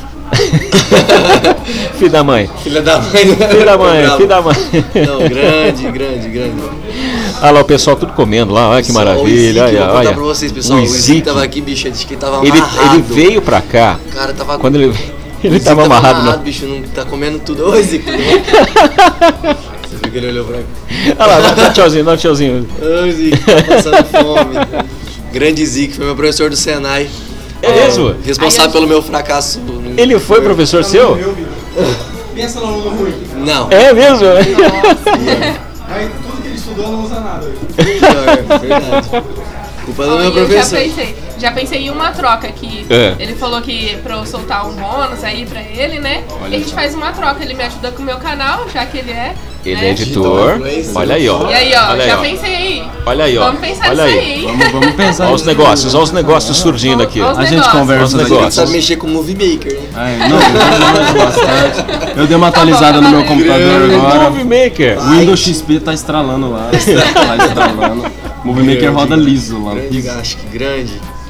Filho da mãe. Filha da mãe. né? Filho da mãe, Bravo. filho da mãe. Não, grande, grande, grande. Olha lá o pessoal tudo comendo lá, olha que Pessoal, maravilha. O Zic, Olha, vou contar olha. pra vocês, pessoal. O O Zic Zic. tava aqui, bicho, disse que tava Ele, amarrado. ele veio pra cá. Cara, tava... Quando ele, ele o Zic tava amarrado. amarrado, No... bicho, não tá comendo tudo. Ô, Zic, tudo bom? Você viu que ele olhou pra mim? Olha lá, dá um tchauzinho, dá um tchauzinho. Ô, Zic, tá passando fome. Grande Zic, foi meu professor do Senai. É mesmo? Responsável pelo meu fracasso. no- Ele foi professor seu? Pensa no aluno ruim. Não. É mesmo? Aí tudo que ele estudou não usa nada. Pior, verdade. Culpa do Ó, meu e eu já professor. pensei, já pensei em uma troca aqui. É. Ele falou que pra eu soltar um bônus aí pra ele, né? Olha a gente só. faz uma troca, ele me ajuda com o meu canal, já que ele é. Ele né? é editor. Olha aí, ó. E aí, ó, Olha aí, já ó. pensei aí. Olha aí, ó. Vamos pensar Olha nisso aí. aí. Vamos, vamos pensar Olha os nisso. negócios, olha os negócios surgindo aqui. Olha os A gente negócios. conversa Os daqui. Você negócios. sabe mexer com Movie Maker, hein? É, não, eu manjo bastante. Eu dei uma atualizada no meu computador agora. Movie Maker. O Windows X P tá estralando lá. Tá estralando. Movie Maker roda liso lá. Grande, acho que grande.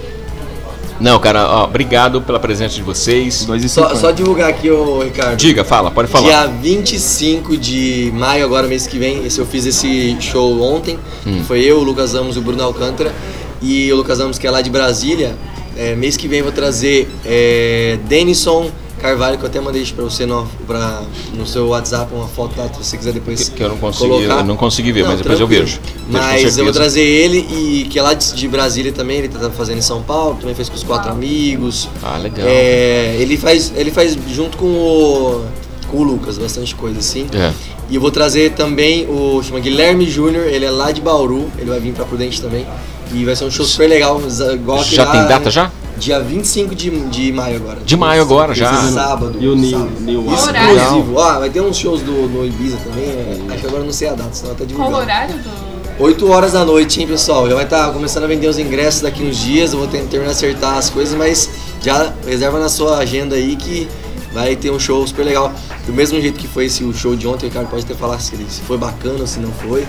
Não, cara, ó, obrigado pela presença de vocês. dois e Só, cinquenta. só divulgar aqui, ô Ricardo. Diga, fala, pode falar. Dia vinte e cinco de maio, agora mês que vem, esse eu fiz esse show ontem. Hum. Foi eu, o Lucas Ramos e o Bruno Alcântara. E o Lucas Ramos, que é lá de Brasília, é, mês que vem eu vou trazer é, Denison Carvalho, que eu até mandei pra você no, pra, no seu WhatsApp, uma foto lá, se você quiser depois Que, que eu não consegui, colocar. eu não consegui ver, Não, mas depois eu tranquilo. vejo. Vejo com Mas eu vou certeza. trazer ele, e que é lá de, de Brasília também, ele tá fazendo em São Paulo, também fez com os quatro amigos. Ah, legal. É, ele, faz, ele faz junto com o, com o Lucas, bastante coisa assim. É. E eu vou trazer também o chama Guilherme Júnior, ele é lá de Bauru, ele vai vir pra Prudente também. E vai ser um show super legal, igual aquele Já lá, tem data já? Dia vinte e cinco de, de maio agora. De maio agora, já. Esse sábado. E o Neil- sábado. Neil Horário. Exclusivo. Ó, vai ter uns shows do, no Ibiza também, é, acho que agora não sei a data, senão até Qual o divulgar. horário do. oito horas da noite, hein, pessoal? Já vai estar começando a vender os ingressos daqui uns dias. Eu vou ter- terminar de acertar as coisas, mas já reserva na sua agenda aí que vai ter um show super legal. Do mesmo jeito que foi esse o show de ontem, o Ricardo pode até falar se, ele- se foi bacana ou se não foi.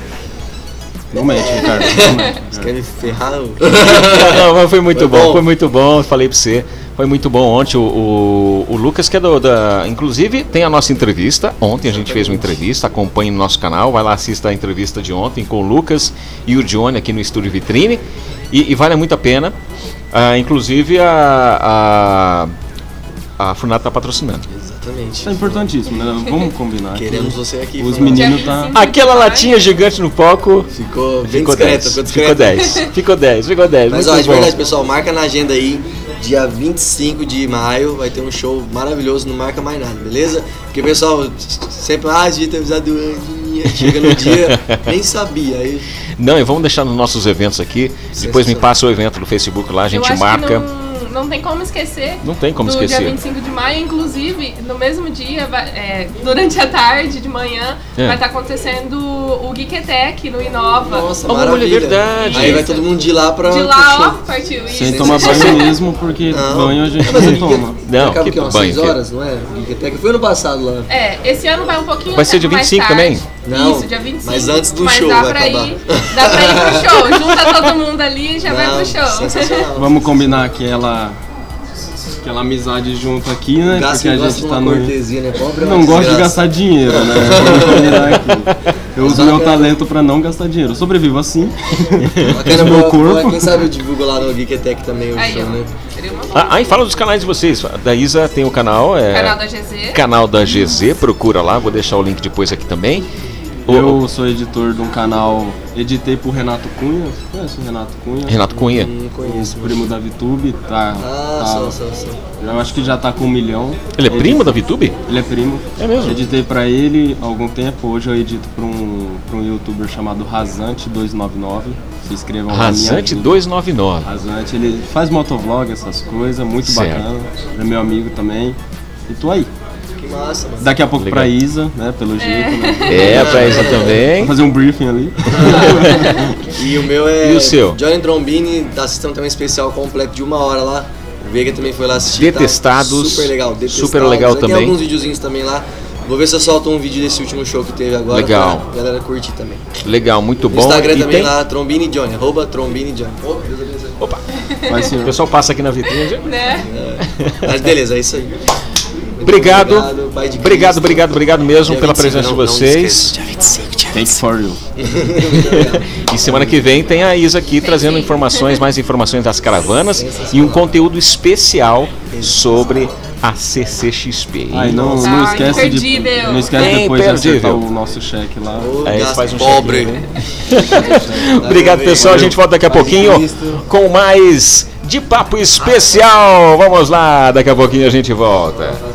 Não mente, Ricardo. Não mente. Você quer me ferrar? Não, mas foi muito Foi bom, bom. foi muito bom, falei pra você. Foi muito bom ontem. O, o, o Lucas, que é do, da. Inclusive, tem a nossa entrevista. Ontem a gente fez uma entrevista. Acompanhe no nosso canal. Vai lá, assista a entrevista de ontem com o Lucas e o Johnny aqui no Estúdio Vitrine. E, e vale muito a pena. Ah, inclusive, a. A, a Funata está patrocinando. Exatamente. É importantíssimo, né? Vamos combinar. Queremos você aqui. Os Fernando. meninos Dia tá. vinte e cinco. Aquela latinha gigante no palco. Ficou bem Ficou discreto, dez. ficou discreto. Ficou dez. Ficou dez. Ficou dez. Mas muito ó, de bom. verdade, pessoal, marca na agenda aí. Dia vinte e cinco de maio vai ter um show maravilhoso, não marca mais nada, beleza? Porque o pessoal sempre, ah, devia ter avisado antes, chega no dia, nem sabia. Aí, Não, e vamos deixar nos nossos eventos aqui. Depois me passa o evento do Facebook lá, a Eu gente acho marca. Que não, não tem como esquecer. Não tem como do esquecer. dia vinte e cinco de maio, inclusive, no mesmo dia, vai- é, durante a tarde, de manhã, É. vai estar acontecendo o Geeketech no Inova. nossa, Olha, maravilha. verdade. Aí vai todo mundo de lá pra De pro lá, ó, show. partiu isso. Sem tomar banho mesmo, porque Não. banho a gente Mas o não Geek- toma. Não, acaba que que umas banho, seis que- horas, não é? O Geeketech foi ano passado lá. É, esse ano vai um pouquinho Vai ser dia mais vinte e cinco tarde. também? Não, Isso, dia vinte e cinco. mas antes do Mas show dá vai pra acabar. Ir, dá pra ir pro show. Junta todo mundo ali e já vai Não, pro show. sensacional. Vamos combinar que ela aquela amizade junto aqui, né? Gasta Porque a gosta gente de tá uma no... cortesia, né? Pobre é uma Não gosto de desgraça. gastar dinheiro, né? Vamos combinar aqui. Eu uso meu talento pra não gastar dinheiro. Eu sobrevivo assim. Bacana, Uso meu boa, boa. corpo. Quem sabe eu divulgo lá no Geek Tech também o Aí, show, ó. né? Seria uma boa. Ah, ah, e fala dos canais de vocês. Da Isa tem o canal, é... Canal da G Z. Canal da G Z, procura lá, vou deixar o link depois aqui também. O- Eu sou editor de um canal, editei pro Renato Cunha. Você conhece o Renato Cunha? Renato Cunha. Não conheço. Primo da VTube, tá. Ah, tá só, só, só. Eu acho que já tá com um milhão. Ele é primo da VTube? Ele é primo. É mesmo? Editei pra ele há algum tempo. Hoje eu edito pra um, pra um youtuber chamado Rasante dois nove nove. Se inscrevam lá. Rasante minha- dois nove nove. Rasante, ele faz motovlog, essas coisas, muito Certo. bacana. É meu amigo também. E tô aí. Que massa, mano. Daqui a pouco Legal. pra Isa, né? Pelo jeito, né? É, pra Isa também. Vou fazer um briefing ali. E o meu é E o seu? Johnny Trombini, tá assistindo também um especial completo de uma hora lá. O Veiga também foi lá assistir. Detestados. Tá super legal, Detestados. Super legal Aí também. Tem alguns videozinhos também lá. Vou ver se eu solto um vídeo desse último show que teve agora. Legal. Pra galera curtir também. Legal, muito No bom. Instagram E também tem- lá, Trombini Johnny, arroba Trombini Johnny. Oh, Deus abençoe. Opa, Vai o ser. pessoal passa aqui na vitrine. já- Né? Mas beleza, é isso aí. Muito Obrigado, Pai de obrigado, Cristo. obrigado, obrigado mesmo Dia pela vinte e cinco, presença de não, não vocês. esqueça, dia vinte e cinco, dia Thanks for you. E semana que vem tem a Isa aqui trazendo informações, mais informações das caravanas e um conteúdo especial sobre a C C X P. Ai, não, Ah, não esquece de. imperdível. Não esquece É depois de acertar imperdível. o nosso cheque lá. Ô, Aí você gasto faz um pobre. chequinho, né? Obrigado, pessoal. A gente volta daqui a pouquinho com mais de papo especial. Vamos lá, daqui a pouquinho a gente volta.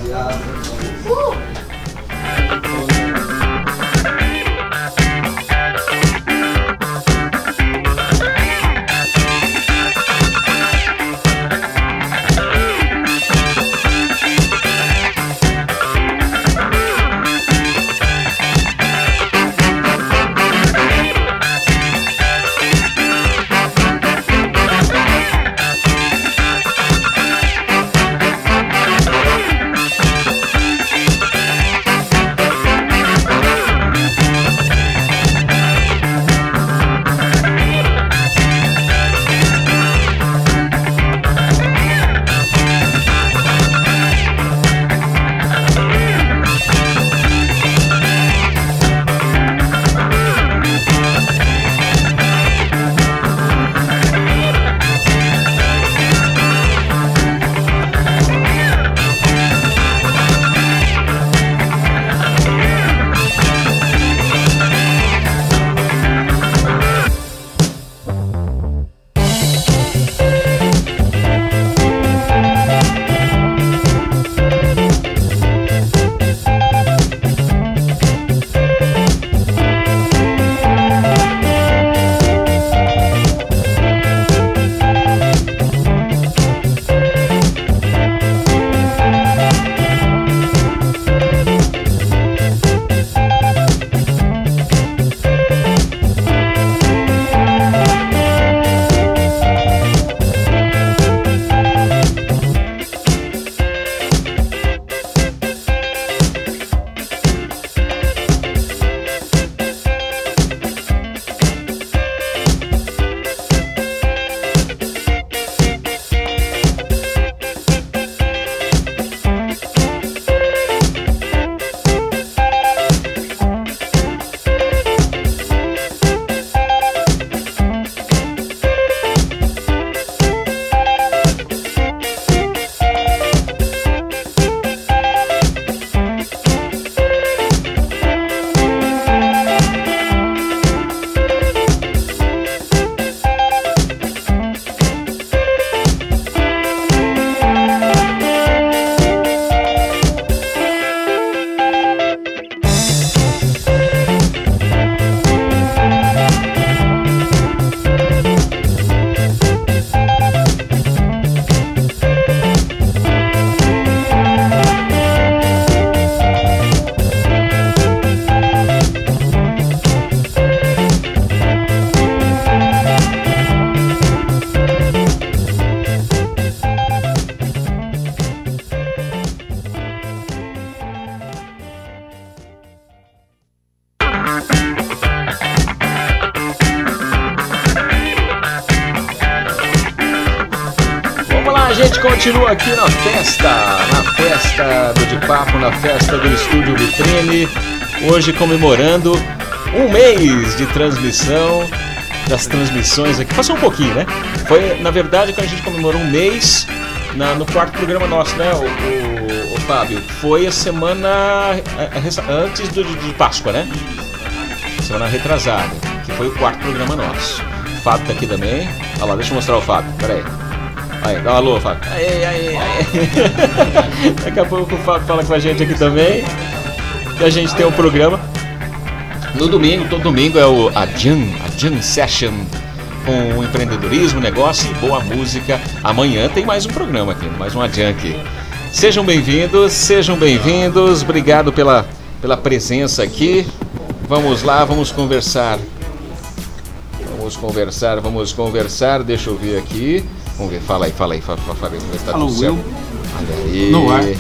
A gente continua aqui na festa, na festa do De Papo, na festa do Estúdio Vitrine, hoje comemorando um mês de transmissão, das transmissões aqui, passou um pouquinho, né? Foi, na verdade, quando a gente comemorou um mês na, no quarto programa nosso, né, o, o, o Fábio? Foi a semana a, a, antes do, de Páscoa, né? Semana retrasada, que foi o quarto programa nosso. O Fábio tá aqui também. Olha lá, deixa eu mostrar o Fábio, peraí. Aí, dá um alô, Fábio. Aí, aí, aí. Daqui a pouco o Fábio fala com a gente aqui também. E a gente tem um programa no domingo, todo domingo é o a Jam, a Jam Session, com empreendedorismo, negócio e boa música. Amanhã tem mais um programa aqui, mais um Jam aqui. Sejam bem-vindos, sejam bem-vindos. Obrigado pela, pela presença aqui. Vamos lá, vamos conversar. Vamos conversar, vamos conversar. Deixa eu ver aqui. Vamos ver, fala aí, fala aí, fala, fala aí, está tudo certo. Olha aí. No ar.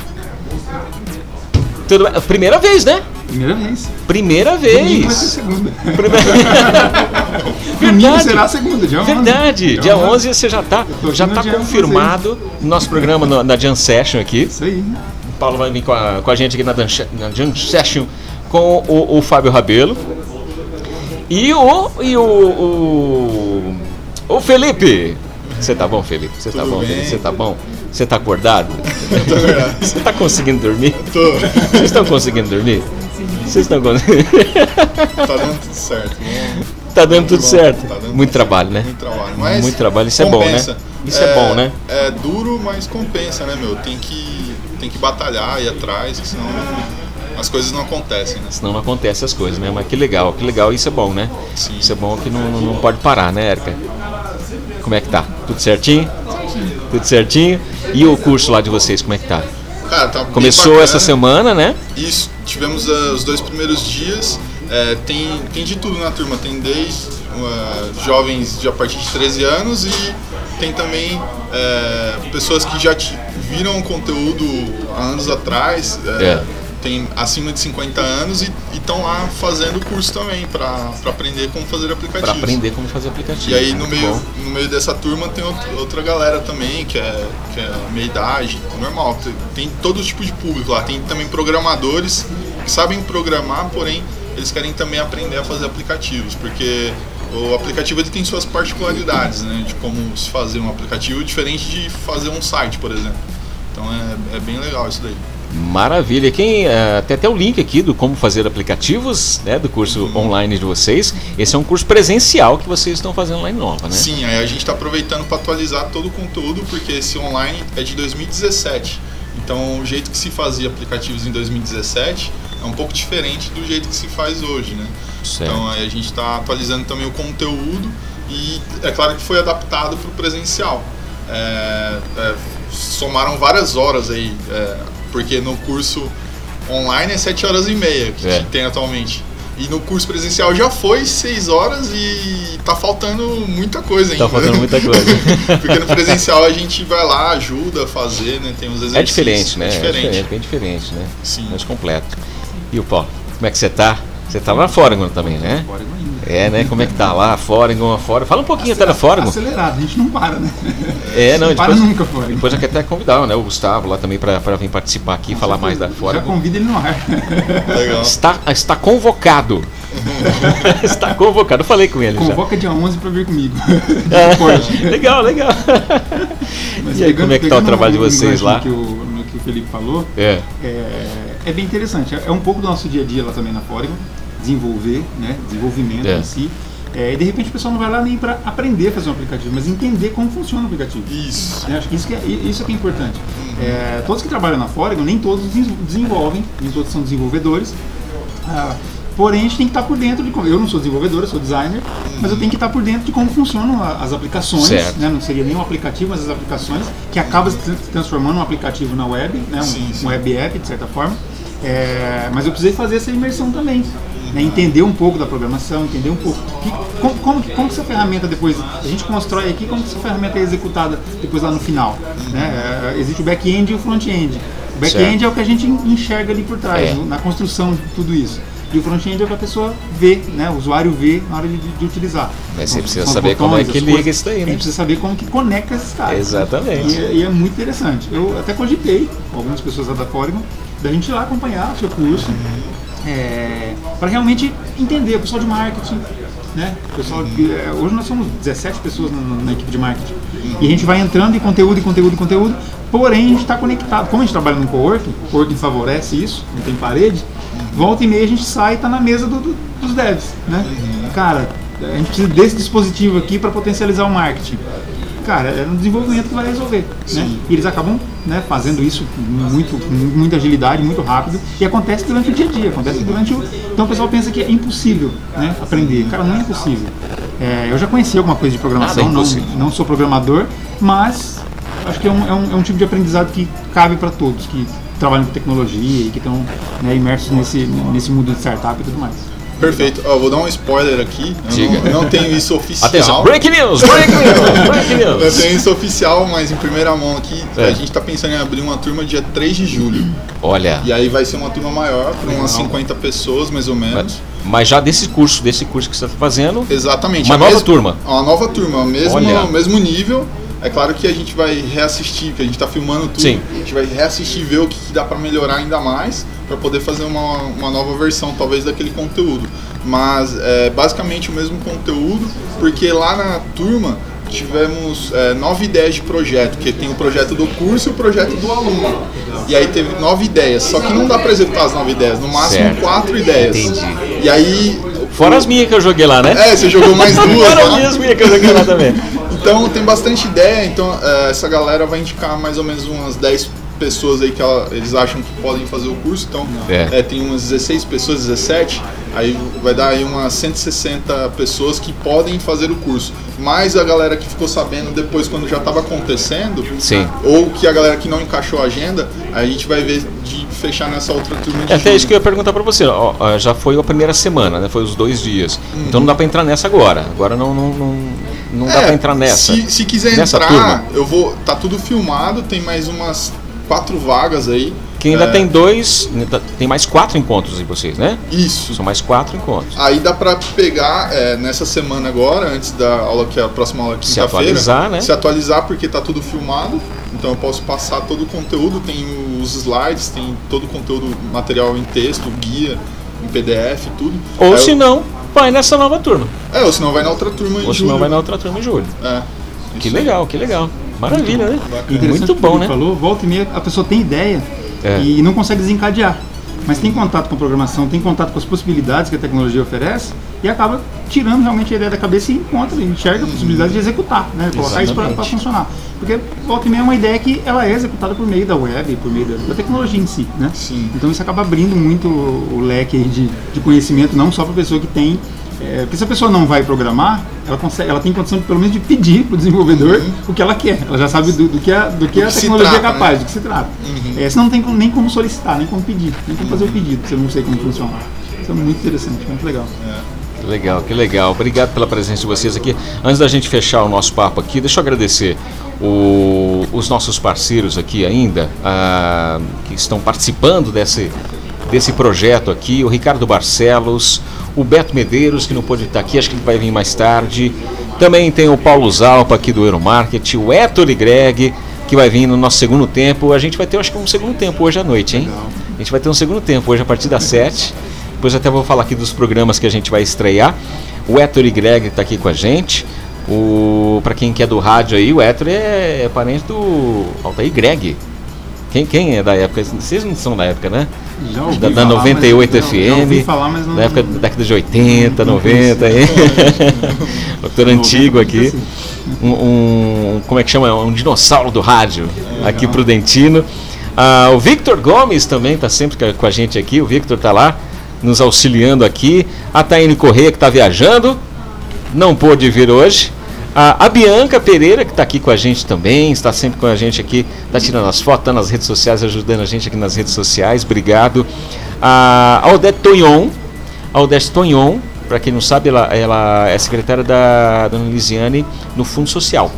Tudo bem? Primeira vez, né? Primeira vez. Primeira vez. Domingo vai ser segunda. Verdade. Domingo será a segunda, dia onze. Verdade. Dia onze você já está já tá confirmado no nosso programa no, na Jam Session aqui. Isso aí. O Paulo vai vir com a, com a gente aqui na, na Jam Session com o, o Fábio Rabelo. E o. E o. O, o Felipe. Você tá bom, Felipe? Você tá bom, Felipe? Você tá bom? Você tá acordado? Você tá conseguindo dormir? Tô. Vocês estão conseguindo dormir? Vocês estão conseguindo? Tá dando tudo certo. Né? Tá dando tudo bom, certo. Tá dando Muito tudo trabalho, certo. né? Muito trabalho. Mas Muito trabalho, isso compensa. é bom, né? Isso é, é bom, né? É duro, mas compensa, né, meu? Tem que, tem que batalhar, ir atrás, senão as coisas não acontecem, né? Senão não acontecem as coisas, né? Mas que legal, que legal. Isso é bom, né? Sim. Isso é bom que não, não pode parar, né, Érica? Como é que tá? Tudo certinho? Certinho. Tudo certinho? E o curso lá de vocês, como é que tá? Cara, tá bem Começou bacana. essa semana, né? Isso, tivemos uh, os dois primeiros dias. É, tem, tem de tudo na turma, tem desde uh, jovens de a partir de treze anos e tem também é, pessoas que já te, viram o conteúdo há anos atrás, é, É. tem acima de cinquenta anos e estão lá fazendo o curso também para aprender como fazer aplicativos. Pra aprender como fazer aplicativo. E aí no Muito meio, bom. no meio dessa turma tem outra, outra galera também, que é, que é meia idade, normal, tem, tem todo tipo de público lá, tem também programadores que sabem programar, porém eles querem também aprender a fazer aplicativos, porque o aplicativo ele tem suas particularidades, né, de como se fazer um aplicativo diferente de fazer um site, por exemplo. Então é, é bem legal isso daí. Maravilha. Quem, uh, tem até o link aqui do como fazer aplicativos, né, do curso Uhum. online de vocês. Esse é um curso presencial que vocês estão fazendo lá em Nova, né? Sim, aí a gente está aproveitando para atualizar todo o conteúdo, porque esse online é de dois mil e dezessete. Então o jeito que se fazia aplicativos em dois mil e dezessete é um pouco diferente do jeito que se faz hoje, né? Certo. Então aí a gente está atualizando também o conteúdo e é claro que foi adaptado para o presencial. É, é, somaram várias horas aí, é, porque no curso online é sete horas e meia que É. tem atualmente. E no curso presencial já foi seis horas e tá faltando muita coisa ainda. Tá faltando muita coisa. Porque no presencial a gente vai lá, ajuda a fazer, né? Tem uns exercícios. É diferente, né? É diferente. É bem diferente, né? Sim. Mais completo. E o Paulo, como é que você tá? Você tá lá na Foregon também, né? Foregon ainda. É, né? Como é que tá lá? Foregon, Foregon. Fala um pouquinho até da Foregon. Acelerado, a gente não para, né? É, não, não para depois, nunca, Foregon. depois já quer até convidar, né? O Gustavo lá também para vir participar aqui, falar mais da Já Foregon. convida ele no ar. Legal. Está, está convocado. Está convocado. Eu falei com ele já. Convoca dia onze pra vir comigo. É, Esporte. legal, legal. Mas E aí, pegando- como é que tá o pegando trabalho de no vocês gancho lá? No que, o, no que o Felipe falou, É. é, é bem interessante. É um pouco do nosso dia a dia lá também na Foregon, desenvolver, né? Desenvolvimento É. em si. É, e de repente o pessoal não vai lá nem para aprender a fazer um aplicativo, mas entender como funciona o aplicativo. Isso. É, acho que isso, que é, isso é que é importante. É, todos que trabalham na Foregon, nem todos des- desenvolvem, nem todos são desenvolvedores. Ah, porém, a gente tem que estar por dentro de como. Eu não sou desenvolvedor, eu sou designer, mas eu tenho que estar por dentro de como funcionam a- as aplicações. Certo. Né? Não seria nem um aplicativo, mas as aplicações, que acaba se tran- transformando um aplicativo na web, né? um, Sim, sim. um web app, de certa forma. É, mas eu precisei fazer essa imersão também. Né? Entender um pouco da programação, entender um pouco que, como, como, como que essa ferramenta depois, a gente constrói aqui, como que essa ferramenta é executada depois lá no final. Né? É, existe o back-end e o front-end. O back-end Certo. é o que a gente enxerga ali por trás, É. no- na construção de tudo isso. E o front-end é o que a pessoa vê, né? O usuário vê na hora de, de utilizar. Mas você Então, precisa são os saber botões, como é que as liga coisas. isso daí, né? A gente precisa saber como que conecta esses caras. Exatamente. E, e é muito interessante. Eu até cogitei com algumas pessoas lá da Polygon da gente ir lá acompanhar o seu curso, é, para realmente entender o pessoal de marketing, né? O pessoal, é, hoje nós somos dezessete pessoas na, na equipe de marketing e a gente vai entrando em conteúdo, em conteúdo, em conteúdo, porém a gente está conectado. Como a gente trabalha no coworking, o coworking favorece isso, não tem parede, volta e meia a gente sai e está na mesa do, do, dos devs, né? Cara, a gente precisa desse dispositivo aqui para potencializar o marketing. Cara, é um desenvolvimento que vai resolver, né? E eles acabam, né, fazendo isso muito, com muita agilidade, muito rápido, e acontece durante o dia a dia, acontece durante o... Então o pessoal pensa que é impossível, né, aprender. Cara, não é impossível. É, eu já conheci alguma coisa de programação, Nada é não, impossível. não sou programador, mas acho que é um, é um, é um tipo de aprendizado que cabe para todos, que trabalham com tecnologia e que estão, né, imersos nesse, nesse mundo de startup e tudo mais. Perfeito. Ó, vou dar um spoiler aqui. Eu Diga. não, não tenho isso oficial. Atenção, break news, break news, break Eu news. tenho isso oficial, mas em primeira mão aqui, É. a gente está pensando em abrir uma turma dia três de julho. Olha, E aí vai ser uma turma maior, para umas cinquenta pessoas mais ou menos. mas, mas já desse curso, desse curso que você está fazendo, Exatamente. uma a nova mesma- turma. Uma nova turma, mesmo, Olha. mesmo nível. É claro que a gente vai reassistir, que a gente está filmando tudo. Sim. A gente vai reassistir, ver o que que dá para melhorar ainda mais, para poder fazer uma, uma nova versão, talvez, daquele conteúdo. Mas é basicamente o mesmo conteúdo, porque lá na turma tivemos é, nove ideias de projeto, que tem o projeto do curso e o projeto do aluno. E aí teve nove ideias, só que não dá para executar as nove ideias, no máximo Certo. quatro ideias. Entendi. E aí... Fora as minhas que eu joguei lá, né? É, você jogou mais duas Fora lá. as minhas que eu joguei lá também. Então tem bastante ideia, então é, essa galera vai indicar mais ou menos umas dez pessoas aí que ela- eles acham que podem fazer o curso, então É. é, tem umas dezesseis pessoas, dezessete, aí vai dar aí umas cento e sessenta pessoas que podem fazer o curso. Mais a galera que ficou sabendo depois quando já estava acontecendo, Sim. ou que a galera que não encaixou a agenda, a gente vai ver de fechar nessa outra turma de É até julho. isso que eu ia perguntar pra você. Ó, ó, já foi a primeira semana, né? Foi os dois dias. Então não dá pra entrar nessa agora. Agora não, não, não, não dá É, pra entrar nessa. Se, se quiser Nessa entrar, turma. eu vou. Tá tudo filmado, tem mais umas quatro vagas aí. Que ainda É, tem dois, ainda tem mais quatro encontros em vocês, né? Isso. São mais quatro encontros. Aí dá pra pegar é, nessa semana agora, antes da aula, que é a próxima aula Se quinta-feira. atualizar, né? Se atualizar, porque tá tudo filmado. Então eu posso passar todo o conteúdo, tem os slides, tem todo o conteúdo, material em texto, guia, em P D F, tudo. Ou Aí se eu- não, vai nessa nova turma. É, ou senão vai na outra turma em Ou se julho. não, vai na outra turma em julho. É. Que Isso aí. legal, que legal. Maravilha, né? Interessante Muito o que bom, ele né? falou, volta e meia a pessoa tem ideia É. e não consegue desencadear. Mas tem contato com a programação, tem contato com as possibilidades que a tecnologia oferece e acaba tirando realmente a ideia da cabeça e encontra, enxerga a possibilidade de executar, né? Colocar isso para Exatamente. funcionar. Porque volta e meia é uma ideia que ela é executada por meio da web, por meio da, da tecnologia em si, né? Sim. Então isso acaba abrindo muito o, o leque aí de, de conhecimento, não só para a pessoa que tem. É, porque se a pessoa não vai programar, ela, consegue, ela tem condição de, pelo menos de pedir para o desenvolvedor o que ela quer. Ela já sabe do, do que a, do que Do a que se tecnologia é trata, capaz, né? do que se trata. É, você não tem como- nem como solicitar, nem como pedir, nem como fazer o pedido, você não sei como funciona. Isso é muito interessante, muito legal. Que legal, que legal. Obrigado pela presença de vocês aqui. Antes da gente fechar o nosso papo aqui, deixa eu agradecer o- os nossos parceiros aqui ainda, ah, que estão participando desse, desse projeto aqui. O Ricardo Barcelos, o Beto Medeiros, que não pôde estar aqui, acho que ele vai vir mais tarde. Também tem o Paulo Zalpa aqui do Euromarket, o Héctor e Greg, que vai vir no nosso segundo tempo. A gente vai ter, acho que um segundo tempo hoje à noite, hein? A gente vai ter um segundo tempo hoje a partir das sete. Depois até vou falar aqui dos programas que a gente vai estrear. O Héctor e Greg está aqui com a gente. O, para quem que é do rádio aí, o Héctor é, é parente do Altair Greg. Quem, quem é da época? Vocês não são da época, né? Já ouvi Da, da falar, noventa e oito mas- F não, já ouvi M, falar, mas não- da época da década de oitenta, não noventa, aí. Doutor antigo aqui. assim. Um, um- como é que chama? Um dinossauro do rádio aqui prudentino. Ah, o Victor Gomes também está sempre com a- com a gente aqui. O Victor está lá nos auxiliando aqui. A Taine Corrêa, que está viajando, não pôde vir hoje. A, a Bianca Pereira, que está aqui com a gente também, está sempre com a gente aqui, está tirando as fotos, está nas redes sociais, ajudando a gente aqui nas redes sociais. Obrigado. A Aldete Tonhon, a Aldete Tonhon, para quem não sabe, ela, ela é secretária da Dona Lisiane no Fundo Social.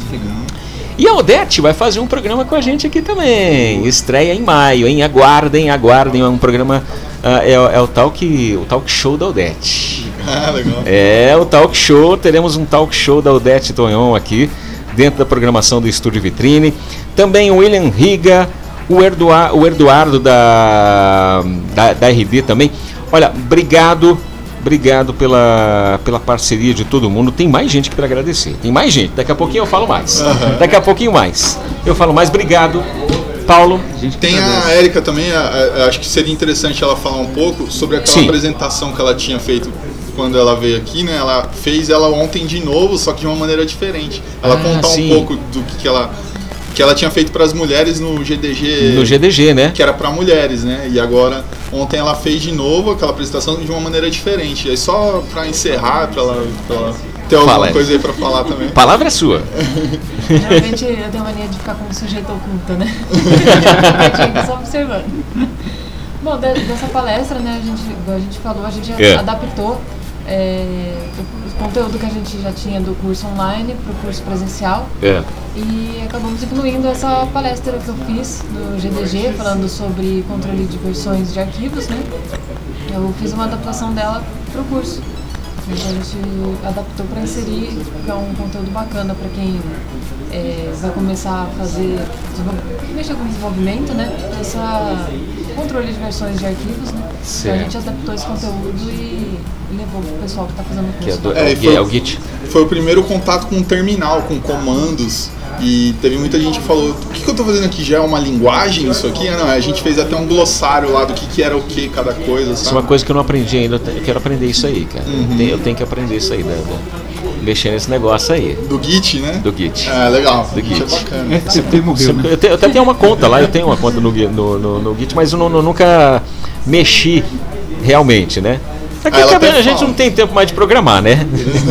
E a Odete vai fazer um programa com a gente aqui também. Estreia em maio, hein? Aguardem, aguardem. É um programa Ah, é, é o talk, o talk show da Odete. Ah, legal. É o talk show, teremos um talk show da Odete Tonhon aqui, dentro da programação do Estúdio Vitrine. Também o William Riga, o, Erdoa, o Eduardo da, da, da R D também. Olha, obrigado, obrigado pela, pela parceria de todo mundo. Tem mais gente que para agradecer, tem mais gente. Daqui a pouquinho eu falo mais. Uhum. Daqui a pouquinho mais. Eu falo mais, obrigado. Paulo. Tem a Érica também, a, a, acho que seria interessante ela falar um pouco sobre aquela Sim. apresentação que ela tinha feito quando ela veio aqui, né? Ela fez ela ontem de novo, só que de uma maneira diferente. Ela ah, contar sim. um pouco do que, que ela que ela tinha feito para as mulheres no G D G. No G D G, né? Que era para mulheres, né? E agora ontem ela fez de novo aquela apresentação de uma maneira diferente. E aí só para encerrar, para ela, pra ela ter alguma Fala, coisa aí para falar também. A palavra é sua. Realmente eu tenho mania de ficar como sujeito oculto, né? Só observando. Bom, dessa palestra, né, a gente, a gente falou, a gente é. adaptou é, o conteúdo que a gente já tinha do curso online para o curso presencial. É. E acabamos incluindo essa palestra que eu fiz no G D G, falando sobre controle de versões de arquivos, né? Eu fiz uma adaptação dela para o curso. Então a gente adaptou para inserir, porque é um conteúdo bacana para quem é, vai começar a fazer, mexer com desenvolvimento, né? Essa controle de versões de arquivos, né? Então a gente adaptou esse conteúdo e levou para o pessoal que está fazendo o curso. Que é, do, é, é, foi, é o Git. Foi o primeiro contato com o terminal, com comandos. E teve muita gente que falou, o que, que eu tô fazendo aqui? Já é uma linguagem isso aqui? Ah, não, a gente fez até um glossário lá do que, que era o que, cada coisa, sabe? Isso é uma coisa que eu não aprendi ainda, eu quero aprender isso aí, cara. Uhum. Eu, tenho, eu tenho que aprender isso aí, né? Mexer nesse negócio aí. Do Git, né? Do Git. É, legal. Do Git. É bacana. Você tem morreu, né? Eu, te, eu até tenho uma conta lá, eu tenho uma conta no, no, no, no Git, mas eu, não, eu nunca mexi realmente, né? Daqui a pouco a gente não tem tempo mais de programar, né?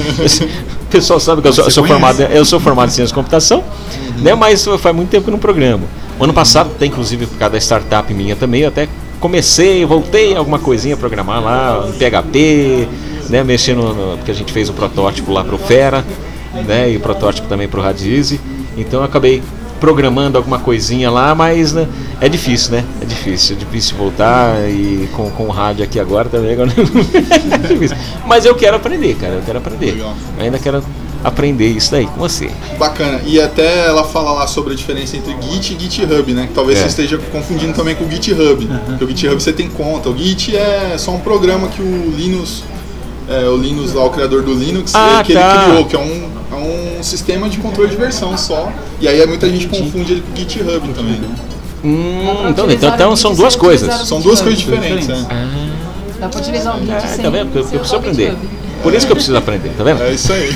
O pessoal sabe que eu sou, eu sou formado, eu sou formado em ciência de computação, uhum. né? Mas faz muito tempo que eu não programo. O ano passado, até inclusive por causa da startup minha também, eu até comecei, voltei alguma coisinha a programar lá, em P H P, né? Mexendo, no, porque a gente fez o protótipo lá para o Fera, né? E o protótipo também para o Radize. Então eu acabei programando alguma coisinha lá, mas né, é difícil, né? É difícil, é difícil voltar e com, com o rádio aqui agora também. Agora é difícil. Mas eu quero aprender, cara, eu quero aprender. Legal. Eu ainda quero aprender isso daí com você. Bacana. E até ela fala lá sobre a diferença entre Git e GitHub, né? Que talvez é. você esteja confundindo também com o GitHub. Uhum. Porque o GitHub você tem conta. O Git é só um programa que o Linus, é, o Linus lá, o criador do Linux, ah, que tá. ele criou, que é um, é um sistema de controle de versão só. E aí muita gente confunde ele com o GitHub também, né? Hum, então, então, então são duas coisas. São duas coisas diferentes, né? Ah. Dá pra utilizar o Git é, sem, tá vendo? Eu, eu preciso aprender. GitHub. Por isso que eu preciso aprender, tá vendo? É isso aí.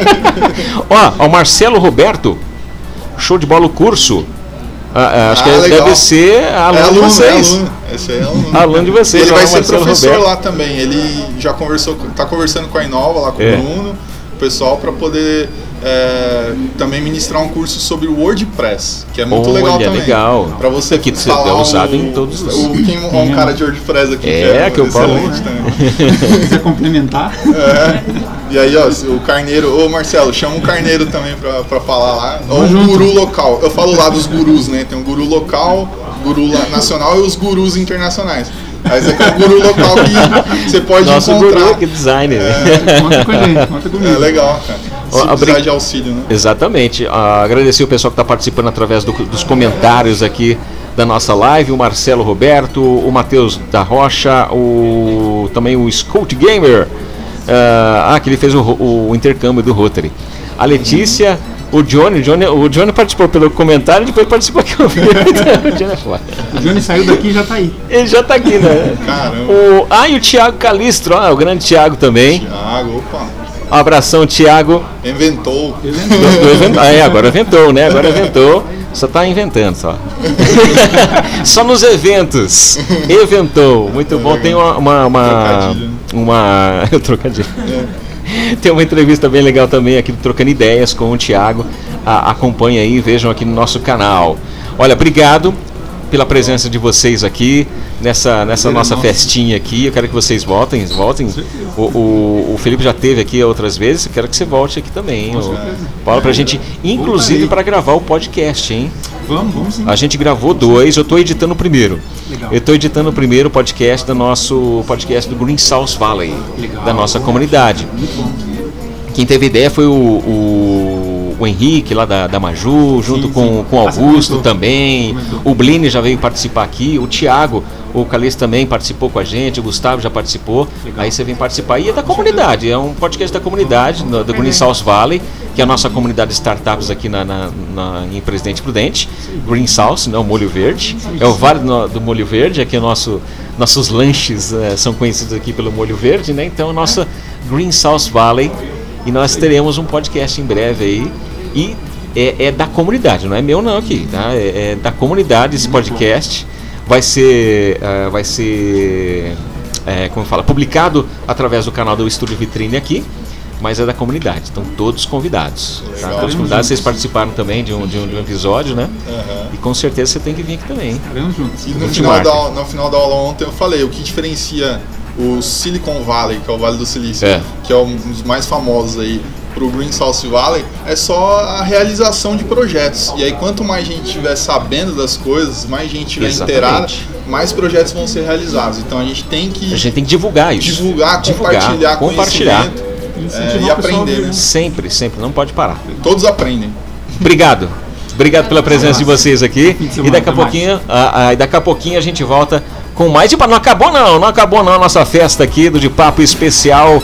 Ó, o Marcelo Roberto, show de bola o curso. Ah, ah, acho ah, que legal. Deve ser aluno, é aluno de vocês. É aluno. Esse aí é aluno. Aluno de vocês. Ele vai ser Marcelo professor Roberto. lá também. Ele já conversou, tá conversando com a Inova lá com é. o Bruno, o pessoal, para poder é, também ministrar um curso sobre o WordPress, que é muito Olha, legal também. legal. Para você que é usado o, em todos os. O, quem é um cara de WordPress aqui. É, que, é que eu falo. Se quiser complementar. É. E aí, ó, o Carneiro, ô Marcelo, chama o Carneiro também pra, pra falar lá. Ou um junto. guru local. Eu falo lá dos gurus, né? Tem um guru local, guru nacional e os gurus internacionais. Aí você tem um guru local que você pode Nosso encontrar. Guru, que designer. É, conta com a gente, conta comigo. É legal, cara. Se Ó, precisar de auxílio, né? Exatamente. Uh, agradecer o pessoal que está participando através do, dos comentários aqui da nossa live, o Marcelo Roberto, o Matheus da Rocha, o, também o Scout Gamer, uh, ah, que ele fez o, o intercâmbio do Rotary. A Letícia, o Johnny, Johnny, o Johnny participou pelo comentário e depois participou aqui. O Johnny é foda. O Johnny saiu daqui e já está aí. Ele já está aqui, né? Caramba. O, ah, e o Thiago Calistro, ah, o grande Thiago também. Thiago, opa. Abração, Thiago. Inventou. Inventou. Ah, é, agora inventou, né? Agora inventou. Só tá inventando, só. Só nos eventos. Inventou. Muito bom. Tem uma... Uma... Uma... uma... trocadilho. É. Tem uma entrevista bem legal também aqui, trocando ideias com o Thiago. A, acompanha aí, vejam aqui no nosso canal. Olha, obrigado pela presença de vocês aqui nessa, nessa nossa festinha aqui. Eu quero que vocês voltem, voltem. O, o, o Felipe já esteve aqui outras vezes, eu quero que você volte aqui também, hein, o Paulo, pra gente, inclusive para gravar o podcast, hein? Vamos, vamos sim. A gente gravou dois, eu estou editando o primeiro. Legal. Eu estou editando o primeiro podcast do nosso podcast do Green South Valley, Legal. da nossa comunidade. Muito bom. Quem teve ideia foi o, o, o Henrique lá da, da Maju, junto Sim, com, sim. com o Ah, você Augusto comentou. também. Comentou. O Blini já veio participar aqui, o Thiago, o Calixto também participou com a gente, o Gustavo já participou. Legal. Aí você vem participar. E é da comunidade, é um podcast da comunidade, no, do Green South Valley, que é a nossa comunidade de startups aqui na, na, na, em Presidente Prudente. Green South, né, o Molho Verde. É o Vale do, do Molho Verde, aqui é o nosso, nossos lanches eh, são conhecidos aqui pelo Molho Verde, né? Então a nossa Green South Valley. E nós teremos um podcast em breve aí. E é, é da comunidade, não é meu não aqui, tá? É, é da comunidade esse podcast. Vai ser, uh, vai ser é, como fala, publicado através do canal do Estúdio Vitrine aqui, mas é da comunidade. Então todos convidados. Tá? Todos convidados, vocês participaram também de um, de um, de um episódio, né? Uhum. E com certeza você tem que vir aqui também. Estaremos juntos. E no final, da, no final da aula ontem eu falei o que diferencia o Silicon Valley, que é o Vale do Silício, É. que é um dos mais famosos aí, pro Green South Valley, é só a realização de projetos. E aí quanto mais gente estiver sabendo das coisas, mais gente estiver inteirada, mais projetos vão ser realizados. Então a gente tem que A gente tem que divulgar isso. divulgar, Divulgar, compartilhar, compartilhar. conhecimento é, e aprender, né? Sempre, sempre, não pode parar. Todos aprendem. Obrigado. Obrigado pela presença de vocês aqui. Fim de semana, E daqui a até mais. pouquinho, a, a, daqui a pouquinho a gente volta com mais de papo. Não acabou não, não acabou não a nossa festa aqui do de papo especial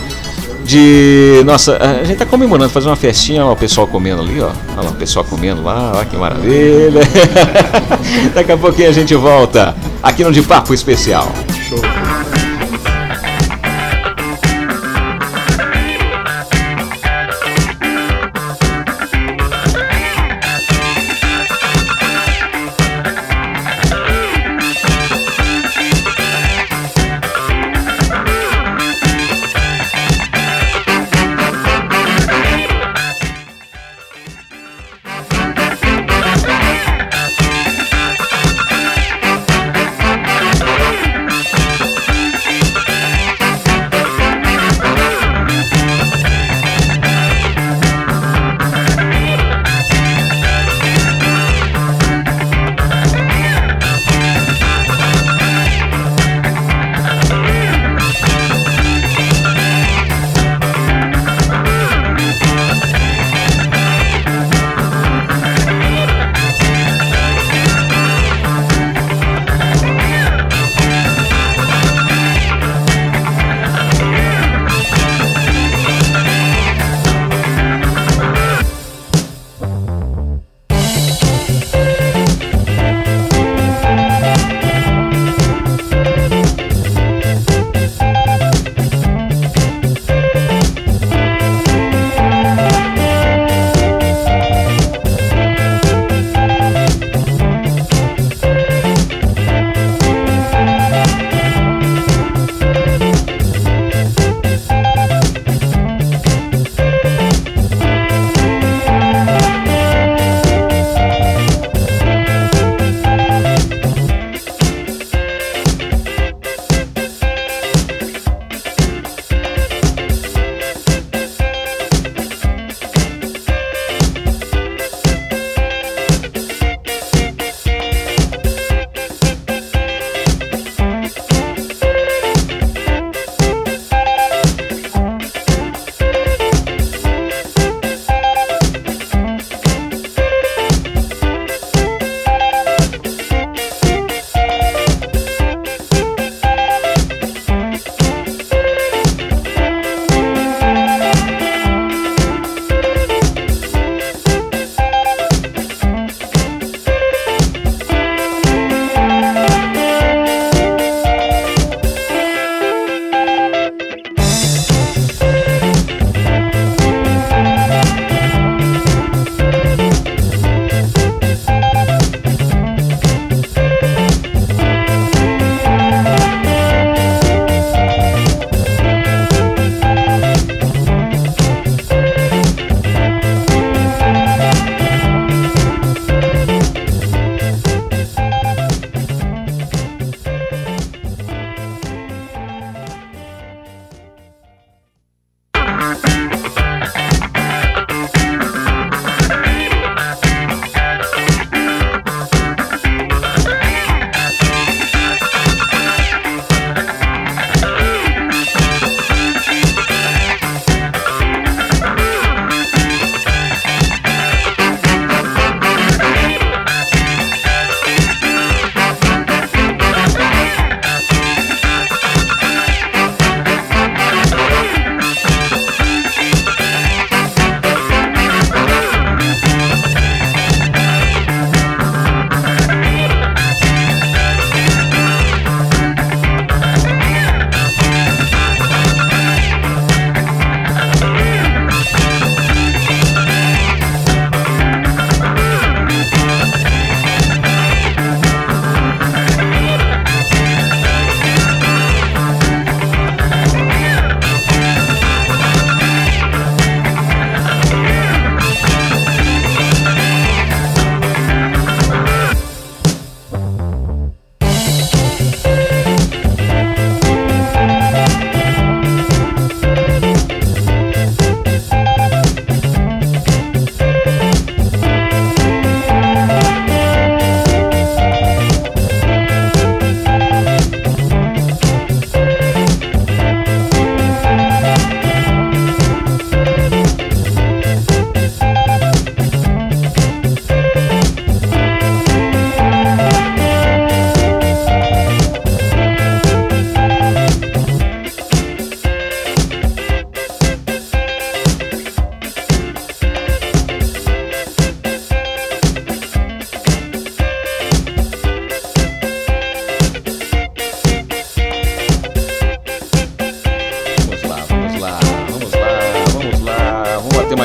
de nossa, a gente tá comemorando, fazendo uma festinha, ó, o pessoal comendo ali, ó. Olha lá, o pessoal comendo lá, olha que maravilha. Daqui a pouquinho a gente volta aqui no de papo especial. Show.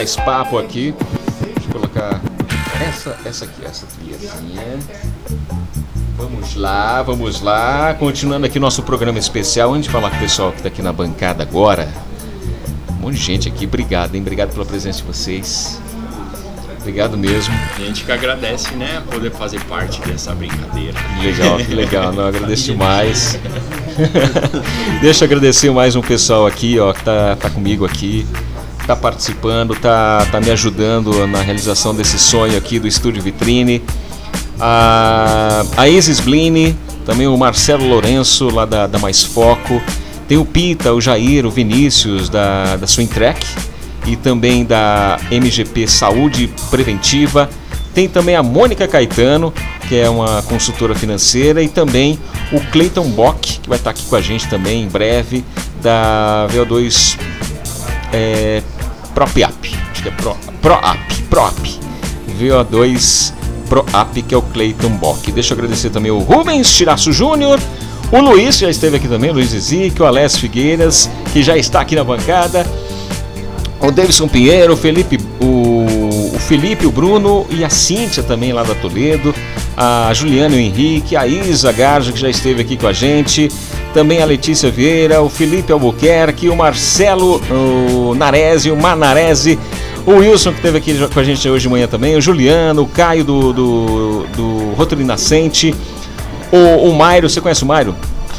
mais papo aqui. Deixa eu colocar essa, essa aqui, essa trilhazinha. Vamos lá, vamos lá. Continuando aqui nosso programa especial. Antes de falar com o pessoal que está aqui na bancada agora. Um monte de gente aqui. Obrigado, hein? Obrigado pela presença de vocês. Obrigado mesmo. A gente que agradece, né? Poder fazer parte dessa brincadeira. Legal, que legal. Não, agradeço demais. Deixa eu agradecer mais um pessoal aqui, ó, que tá, tá comigo aqui. Tá participando, tá, tá me ajudando na realização desse sonho aqui do Estúdio Vitrine. A, a Isis Blini, também o Marcelo Lourenço, lá da, da Mais Foco. Tem o Pita, o Jair, o Vinícius, da, da Swing Track. E também da M G P Saúde Preventiva. Tem também a Mônica Caetano, que é uma consultora financeira. E também o Cleiton Bock, que vai estar aqui com a gente também em breve, da V O dois é, ProPap. Acho que é Pro, ProApp, ProApp. V O dois ProApp, que é o Cleiton Bock. Deixa eu agradecer também o Rubens Tiraço Júnior. O Luiz já esteve aqui também, o Luiz Zizic, o Alessio Figueiras, que já está aqui na bancada. O Davidson Pinheiro, o Felipe, o, o Felipe, o Bruno e a Cíntia também lá da Toledo, a Juliana e o Henrique, a Isa Garjo, que já esteve aqui com a gente, também a Letícia Vieira, o Felipe Albuquerque, o Marcelo o Narese, o Manarese, o Wilson, que esteve aqui com a gente hoje de manhã também, o Juliano, o Caio do, do, do Rotary Nascente, o, o Mairo, você conhece o Mairo?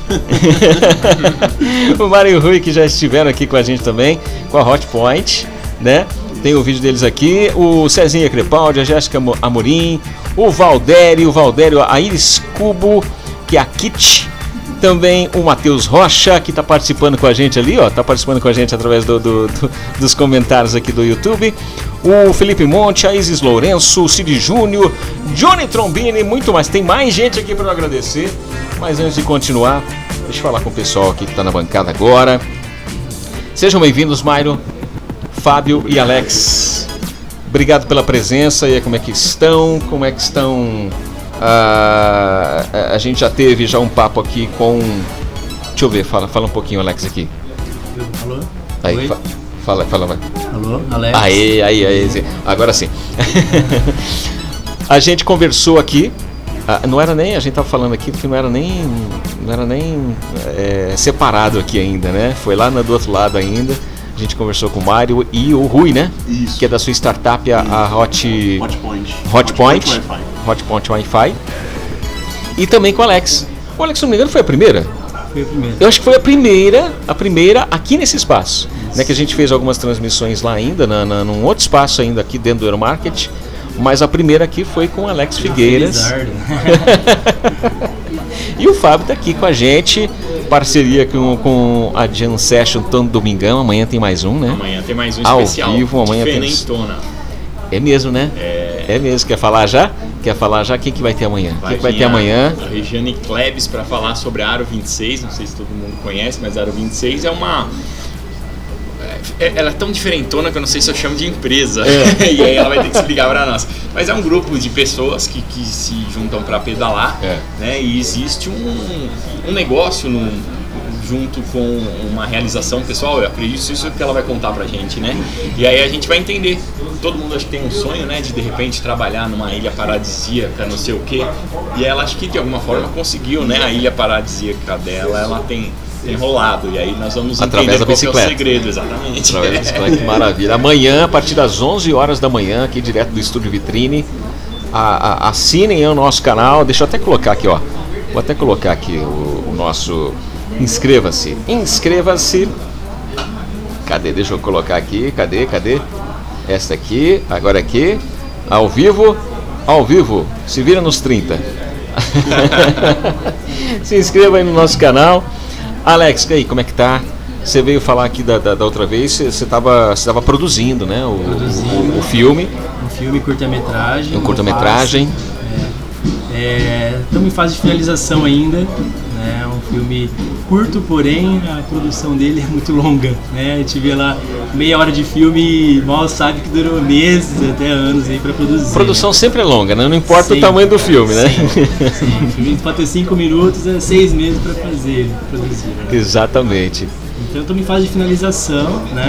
O Mário e o Rui, que já estiveram aqui com a gente também, com a Hot Point, né? Tem o vídeo deles aqui, o Cezinha Crepaldi, a Jéssica Amorim, o Valdério, o Valdério, a Iris Cubo, que é a Kit, também o Matheus Rocha, que está participando com a gente ali, ó, tá participando com a gente através do, do, do, dos comentários aqui do YouTube, o Felipe Monte, a Isis Lourenço, o Cid Júnior, Johnny Trombini, muito mais. Tem mais gente aqui para eu agradecer, mas antes de continuar, deixa eu falar com o pessoal aqui que está na bancada agora. Sejam bem-vindos, Mairo, Fábio e Alex. Obrigado pela presença. E aí, como é que estão? Como é que estão? Ah, a gente já teve já um papo aqui com... Deixa eu ver, fala, fala um pouquinho, Alex, aqui. Alô? Aí, fa fala, fala, vai. Alô, Alex? Aí, aí, aí, agora sim. A gente conversou aqui. Ah, não era nem, a gente estava falando aqui que não era nem, não era nem é, separado aqui ainda, né? Foi lá no, do outro lado ainda. A gente conversou com o Mário e o Rui, né? Isso. Que é da sua startup, a, a Hot, Hot Point. Hot Point, Wi-Fi. Hot Point Wi-Fi. E também com o Alex. O Alex, se não me engano, foi a primeira? Foi a primeira. Eu acho que foi a primeira, a primeira aqui nesse espaço. Né? Que a gente fez algumas transmissões lá ainda, na, na, num outro espaço ainda aqui dentro do Euromarket. Mas a primeira aqui foi com o Alex Figueiras. E o Fábio está aqui com a gente, parceria com, com a Jam Session todo domingão. Amanhã tem mais um, né? Amanhã tem mais um ao especial. Ao vivo, amanhã diferentona. Tem... É mesmo, né? É... é mesmo. Quer falar já? Quer falar já? Quem que vai ter amanhã? Vai Quem que vai ter a, amanhã? A Regiane Klebs para falar sobre a Aro vinte e seis. Não sei se todo mundo conhece, mas a Aro vinte e seis é uma... Ela é tão diferentona que eu não sei se eu chamo de empresa. É. E aí ela vai ter que explicar para nós. Mas é um grupo de pessoas que, que se juntam para pedalar, é. Né? E existe um, um negócio no, junto com uma realização pessoal. Eu acredito isso que ela vai contar pra gente, né? E aí a gente vai entender. Todo mundo acho que tem um sonho, né? De de repente trabalhar numa ilha paradisíaca, não sei o quê. E ela acho que de alguma forma conseguiu, né? A ilha paradisíaca dela, ela tem... enrolado, e aí nós vamos através entender da bicicleta. Qual é o segredo, exatamente. Através da bicicleta, que maravilha. Amanhã, a partir das onze horas da manhã, aqui direto do Estúdio Vitrine, a, a, assinem o nosso canal. Deixa eu até colocar aqui, ó. Vou até colocar aqui o, o nosso... Inscreva-se. Inscreva-se. Cadê? Deixa eu colocar aqui. Cadê? Cadê? Esta aqui. Agora aqui. Ao vivo. Ao vivo. Se vira nos trinta. Se inscreva aí no nosso canal. Alex, e aí, como é que tá? Você veio falar aqui da, da, da outra vez, você estava você tava produzindo, né? O, produzindo, o, o filme. Um filme curta-metragem. Um curta-metragem. Estamos é, em fase de finalização ainda. É um filme curto, porém a produção dele é muito longa. Né? A gente vê lá meia hora de filme e mal sabe que durou meses, até anos aí para produzir. A produção, né? Sempre é longa, né? Não importa sempre, o tamanho do filme, né? Sim, sim. O filme pode ter cinco minutos, é seis meses para fazer, produzir. Né? Exatamente. Então estamos em fase de finalização, né?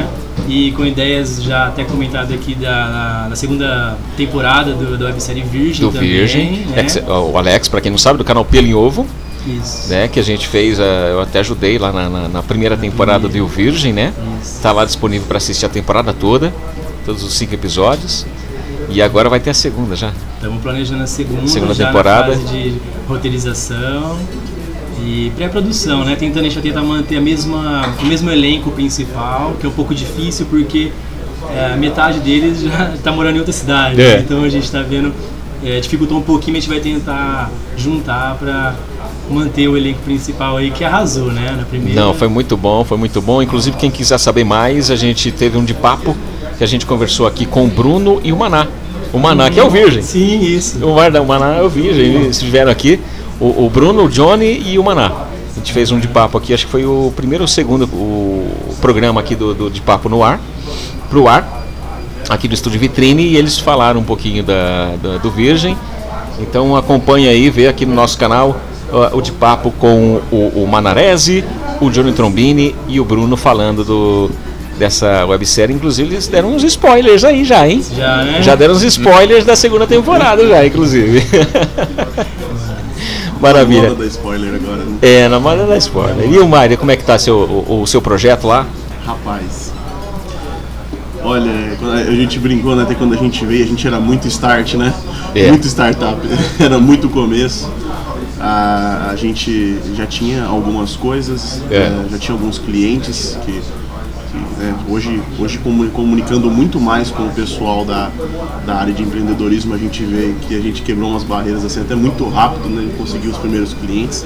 e com ideias já até comentado aqui da, da segunda temporada do, do websérie Virgem do também. Virgem, Né? o Alex, para quem não sabe, do canal Pelo em Ovo. Isso. Né, que a gente fez, eu até ajudei lá na, na, na primeira temporada do Virgem, né? Está lá disponível para assistir a temporada toda, todos os cinco episódios. E agora vai ter a segunda já. Estamos planejando a segunda, segunda já temporada. na fase de roteirização e pré-produção, né? Tentando, a gente vai tentar manter a mesma, o mesmo elenco principal, que é um pouco difícil porque é, metade deles já está morando em outra cidade. É. Então a gente está vendo, é, dificultou um pouquinho, a gente vai tentar juntar para manter o elenco principal aí, que arrasou, né? Na primeira. Não, foi muito bom, foi muito bom. Inclusive, quem quiser saber mais, a gente teve um de papo que a gente conversou aqui com o Bruno e o Maná. O Maná, que é o Virgem. Sim, isso. O, Mar, o Maná é o Virgem. Eles estiveram aqui, o, o Bruno, o Johnny e o Maná. A gente fez um de papo aqui, acho que foi o primeiro ou segundo o programa aqui do, do de papo no ar, pro ar, aqui do Estúdio Vitrine, e eles falaram um pouquinho da, da, do Virgem. Então acompanha aí, vê aqui no nosso canal uh, o de papo com o, o Manarese, o Johnny Trombini e o Bruno falando do, dessa websérie. Inclusive eles deram uns spoilers aí já, hein? Já, né? Já deram uns spoilers da segunda temporada já, inclusive. Maravilha. Na moda da spoiler agora, né? É, na moda da spoiler. E o Mário, como é que tá seu, o, o seu projeto lá? Rapaz, olha, a gente brincou, né? Até quando a gente veio, a gente era muito start, né? É. Muito startup, era muito começo. A, a gente já tinha algumas coisas, É. eh, já tinha alguns clientes que, que, né, hoje, hoje comuni- comunicando muito mais com o pessoal da, da área de empreendedorismo, a gente vê que a gente quebrou umas barreiras assim, até muito rápido, né? Conseguir os primeiros clientes.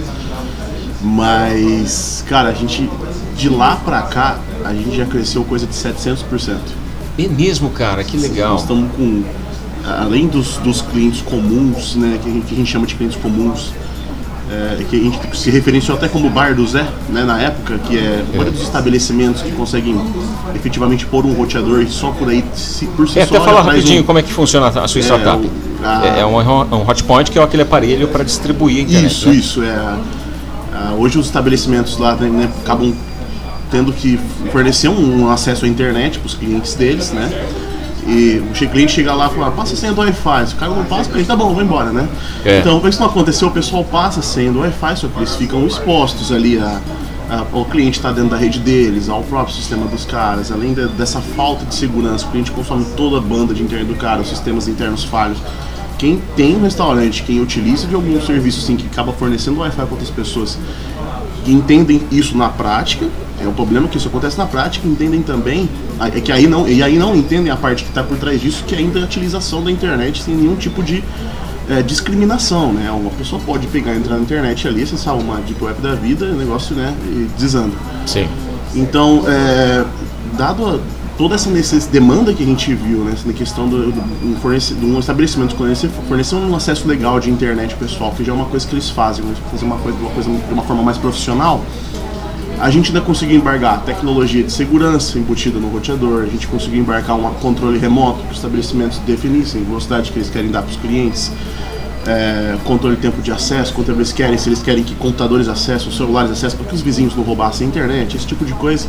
Mas, cara, a gente, de lá pra cá, a gente já cresceu coisa de setecentos por cento. É mesmo, cara, que legal. Nós estamos com, além dos, dos clientes comuns, né, que a, gente, que a gente chama de clientes comuns, é, que a gente se referenciou até como Bar do Zé, né, na época, que é uma dos estabelecimentos que conseguem efetivamente pôr um roteador e só por aí, se, por si É, só... até falar traz rapidinho um, como é que funciona a sua É, startup. o- a- É, é um, um hotpoint, que é aquele aparelho para distribuir a internet. Isso, né? isso. É, ah, hoje os estabelecimentos lá, né, acabam tendo que fornecer um acesso à internet para os clientes deles, né? E o cliente chega lá e fala, passa a senha do Wi-Fi. Se o cara não passa, ele tá bom, vai embora, né? É. Então, para isso não acontecer, o pessoal passa a senha do Wi-Fi, só que eles ficam expostos ali a, a- o cliente está dentro da rede deles, ao próprio sistema dos caras, além de- dessa falta de segurança, o cliente consome toda a banda de internet do cara, os sistemas internos falhos. Quem tem um restaurante, quem utiliza de algum serviço assim, que acaba fornecendo Wi-Fi para outras pessoas, que entendem isso na prática, é o problema que isso acontece na prática, entendem também, é que aí não, e aí não entendem a parte que está por trás disso, que é ainda a utilização da internet sem nenhum tipo de é, discriminação, né? Uma pessoa pode pegar, entrar na internet ali, acessar uma deep web da vida, o negócio, né, e desanda. Sim. Então, é, dado a, toda essa necess, demanda que a gente viu, né, na questão do, do, um fornece, de um estabelecimento fornecer, fornecer um acesso legal de internet pessoal, que já é uma coisa que eles fazem, mas fazer uma coisa, uma coisa de uma forma mais profissional, a gente ainda conseguiu embargar tecnologia de segurança embutida no roteador, a gente conseguiu embarcar um controle remoto que os estabelecimentos definissem, velocidade que eles querem dar para os clientes, é, controle de tempo de acesso, quanto eles querem, se eles querem que computadores acessem, os celulares acessem, para que os vizinhos não roubassem a internet, esse tipo de coisa.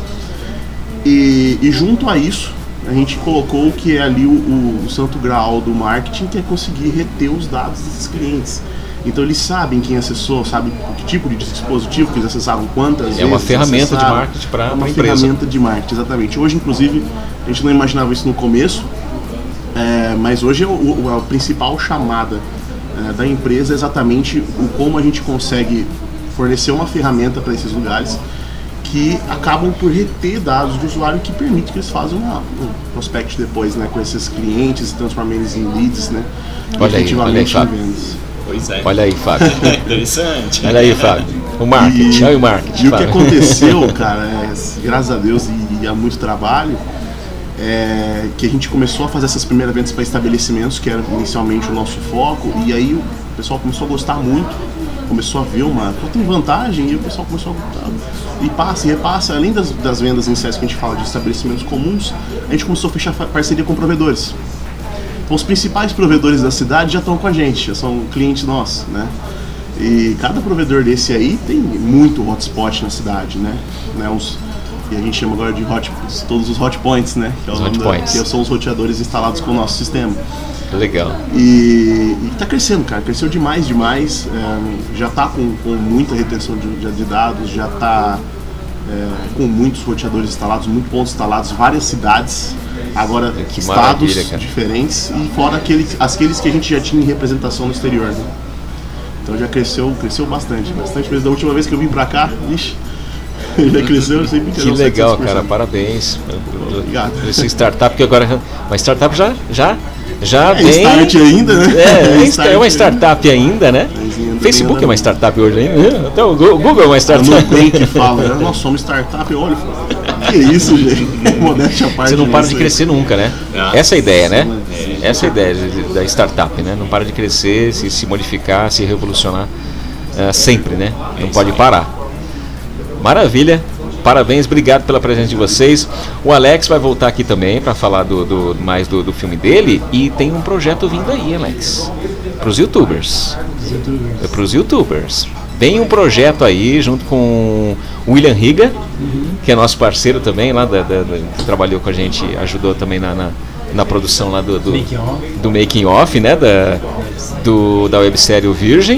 E, e junto a isso, a gente colocou o que é ali o, o, o santo graal do marketing, que é conseguir reter os dados desses clientes. Então eles sabem quem acessou, sabem que tipo de dispositivo que eles acessaram, quantas vezes É uma ferramenta de acessaram. marketing para É a uma empresa. ferramenta de marketing, exatamente. Hoje, inclusive, a gente não imaginava isso no começo, é, mas hoje é o, o, a principal chamada é, da empresa é exatamente o como a gente consegue fornecer uma ferramenta para esses lugares que acabam por reter dados do usuário, que permite que eles façam uma, um prospect depois, né, com esses clientes e transformem eles em leads, né, Olha aí, olha aí, efetivamente em Fábio. vendas. Pois é. Olha aí, Fábio. Interessante. Olha aí, Fábio. O marketing, E, olha o marketing. e o que Fábio. aconteceu, cara, é, graças a Deus e, e há muito trabalho, é que a gente começou a fazer essas primeiras vendas para estabelecimentos, que era inicialmente o nosso foco, e aí o pessoal começou a gostar muito, começou a ver uma, pô, tem vantagem, e o pessoal começou a gostar. E passa e repassa, além das, das vendas iniciais que a gente fala de estabelecimentos comuns, a gente começou a fechar fa- parceria com provedores. Os principais provedores da cidade já estão com a gente, já são clientes nossos, né? E cada provedor desse aí tem muito hotspot na cidade, né? né? Os, E a gente chama agora de hot, todos os hot points, né? Que, é o Os hot da, points. que são os roteadores instalados com o nosso sistema. Legal. E, e tá crescendo, cara, cresceu demais, demais. É, já tá com, com muita retenção de, de dados, já tá é, com muitos roteadores instalados, muitos pontos instalados, várias cidades, agora que estados cara. diferentes, e fora aqueles, aqueles que a gente já tinha em representação no exterior, né? Então já cresceu, cresceu bastante, bastante mesmo. Da última vez que eu vim pra cá, ixi, já cresceu, eu sempre Que legal, cara, parabéns. Obrigado. Esse startup que agora. Uma startup já. já Já é bem... start ainda, né? É, é, start é uma startup ainda, né? Facebook é uma startup hoje ainda. Até o Google é uma startup. Eu não tem que fala, né? Nós somos startup, eu olho e falo, que isso, gente? Modéstia à parte. Você não para de crescer nunca, né? Ah, Essa é a ideia, né? É. Essa é a ideia de, da startup, né? Não para de crescer, se, se modificar, se revolucionar uh, sempre, né? Não pode parar. Maravilha. Parabéns, obrigado pela presença de vocês. O Alex vai voltar aqui também para falar do, do, mais do, do filme dele. E tem um projeto vindo aí, Alex. Para os youtubers. Para os youtubers. Vem um projeto aí junto com o William Riga, uhum. que é nosso parceiro também, lá da, da, da, que trabalhou com a gente, ajudou também na, na, na produção lá do, do, Making Off, do Making Off, né? Da, do, da websérie O Virgem.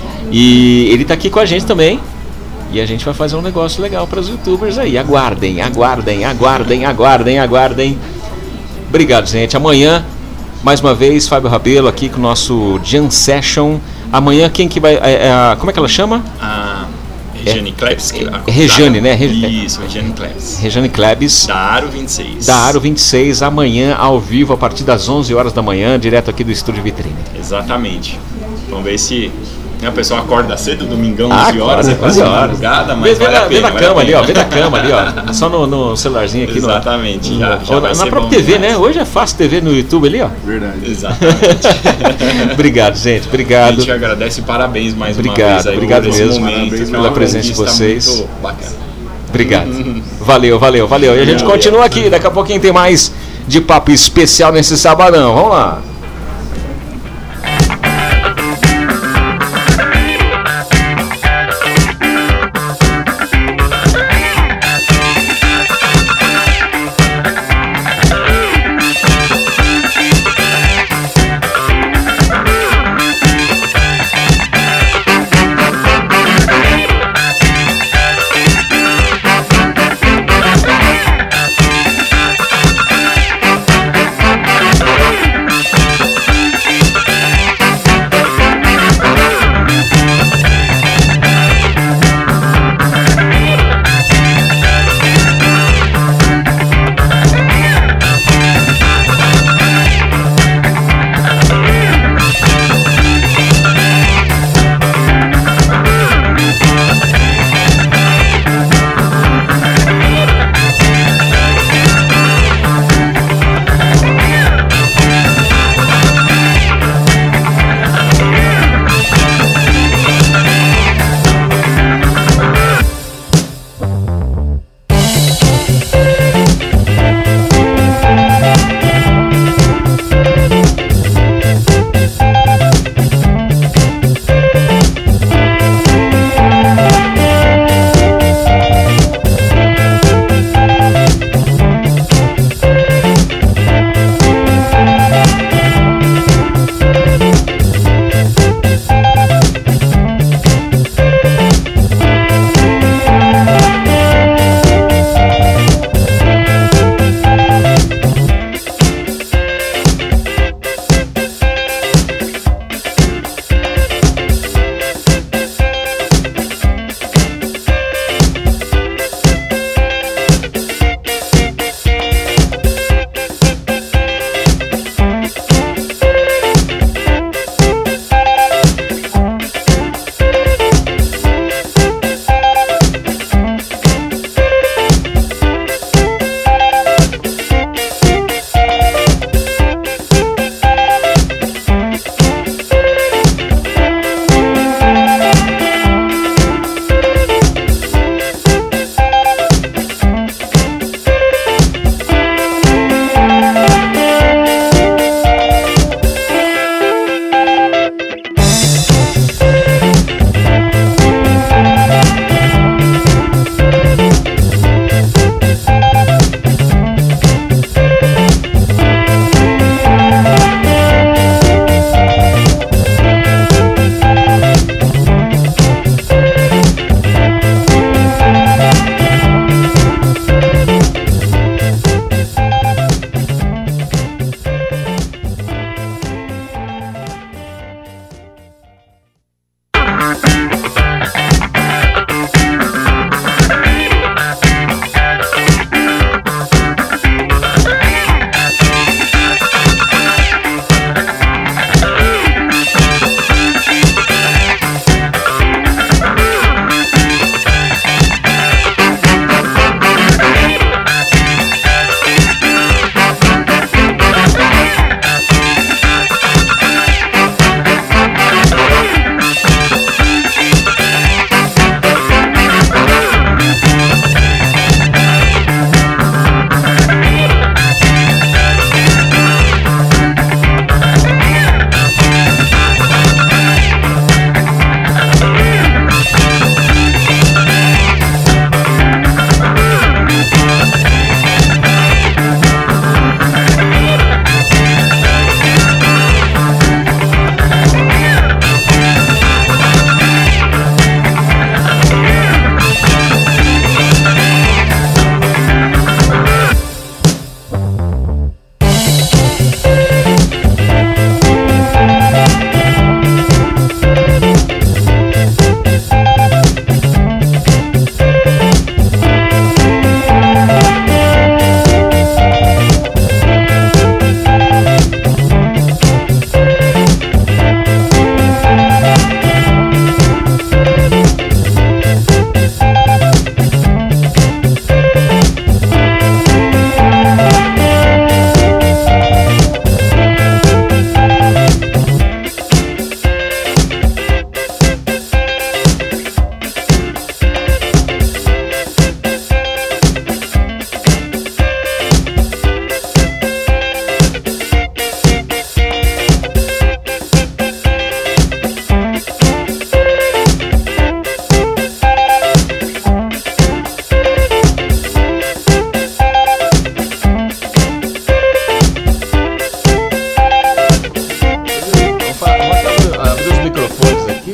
E ele está aqui com a gente também. E a gente vai fazer um negócio legal para os youtubers aí. Aguardem, aguardem, aguardem, aguardem, aguardem. Obrigado, gente. Amanhã, mais uma vez, Fábio Rabelo aqui com o nosso Jam Session. Amanhã, quem que vai... É, é, como é que ela chama? A Regiane é, Klebs. Que é, Regiane, né? Re, Isso, Regiane Klebs. Regiane Klebs. Da Aro vinte e seis. Da Aro vinte e seis, amanhã, ao vivo, a partir das onze horas da manhã, direto aqui do Estúdio Vitrine. Exatamente. Vamos ver se... O pessoal acorda cedo, domingão, ah, onze horas, é quase madrugada, mas vê, vale a pena. Vê na vale cama ali, ó, pena. vê na cama ali, ó. Só no, no celularzinho aqui. Exatamente. No, já, já na vai na ser própria bom T V, demais. né? Hoje é fácil T V no YouTube ali, ó. Verdade. Exatamente. Obrigado, gente. Obrigado. A gente agradece e parabéns mais obrigado, uma vez aí obrigado por mesmo. esse momento, Parabéns pela pela presença de vocês. Muito bacana. Obrigado. Valeu, valeu, valeu. E a gente continua aqui. Daqui a pouquinho tem mais de papo especial nesse sabadão. Vamos lá.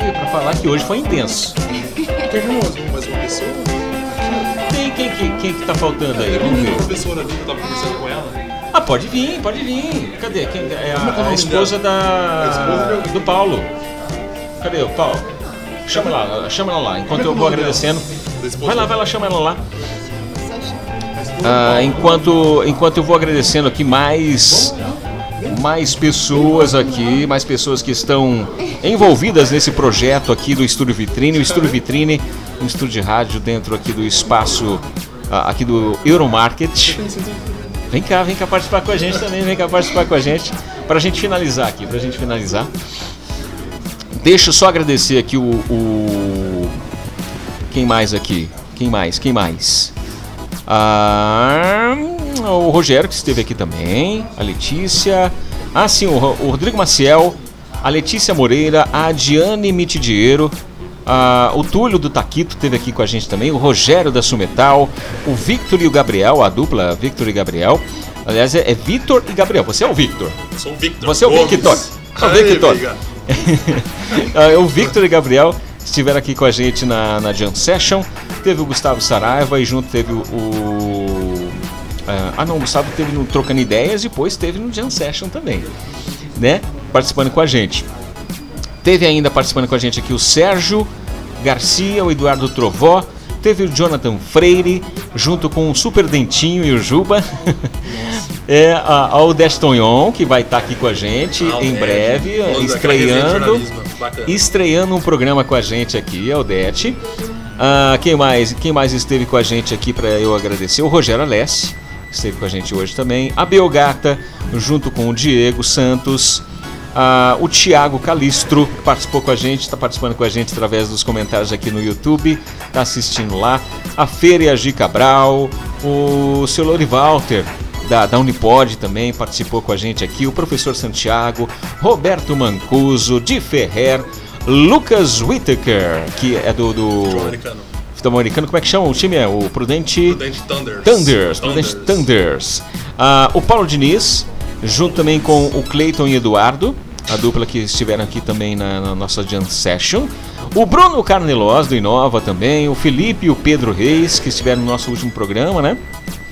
veio pra falar que hoje foi intenso. Tem mais uma pessoa? Tem quem, quem, quem que tá faltando aí? Tem Vamos uma ver. professora ali que eu tava conversando com ela. Ah, pode vir, pode vir. Cadê? Quem, é Como é que é o a, a nome esposa dela? A esposa da, de- do Paulo. Cadê o Paulo? Chama ela, chama ela lá, enquanto Como é eu que vou é o nome agradecendo. dela? Da esposa Vai lá, dela? vai lá, chama ela lá. Ah, enquanto, enquanto eu vou agradecendo aqui mais, mais pessoas aqui, mais pessoas que estão envolvidas nesse projeto aqui do Estúdio Vitrine. O Estúdio Vitrine, um estúdio de rádio dentro aqui do espaço, ah, aqui do Euromarket. Vem cá, vem cá participar com a gente também, vem cá participar com a gente, para a gente finalizar aqui, para a gente finalizar. Deixa eu só agradecer aqui o, o... Quem mais aqui? Quem mais? Quem mais? Ah, o Rogério, que esteve aqui também. A Letícia. Ah, sim, o, o Rodrigo Maciel. A Letícia Moreira. A Diane Mitidiero. Ah, o Túlio do Taquito esteve aqui com a gente também. O Rogério da Sumetal. O Victor e o Gabriel. A dupla Victor e Gabriel. Aliás, é, é Victor e Gabriel. Você é o Victor. Sou o Victor. Você é o Gomes. Victor. É o Aí, Victor. obrigado. Ah, o Victor e Gabriel estiveram aqui com a gente na, na Jam Session. Teve o Gustavo Saraiva e junto teve o... o ah, ah não, o Gustavo teve no Trocando Ideias e depois teve no Jam Session também, né? Participando com a gente. Teve ainda participando com a gente aqui o Sérgio Garcia, o Eduardo Trovó. Teve o Jonathan Freire, junto com o Super Dentinho e o Juba. É, a, a Odete Tonhon, que vai estar aqui com a gente Ah, em é. breve, Falando daquela resenha de estreando, jornalismo, bacana. estreando um programa com a gente aqui, a Odete. Ah, quem mais? Quem mais esteve com a gente aqui para eu agradecer? O Rogério Alessi, que esteve com a gente hoje também. A Belgata, junto com o Diego Santos. Ah, o Thiago Calistro, que participou com a gente, está participando com a gente através dos comentários aqui no YouTube, está assistindo lá. A Feira e a Gi Cabral, o seu Lori Walter, da, da Unipod também participou com a gente aqui. O professor Santiago, Roberto Mancuso, Di Ferrer, Lucas Whittaker, que é do... do Futebol americano. futebol americano, como é que chama o time? É o Prudente... Prudente Thunders. Thunders, Prudente Thunders. Ah, o Paulo Diniz, junto também com o Cleiton e Eduardo, a dupla que estiveram aqui também na, na nossa Jam Session. O Bruno Carnelos, do Inova também. O Felipe e o Pedro Reis, que estiveram no nosso último programa, né?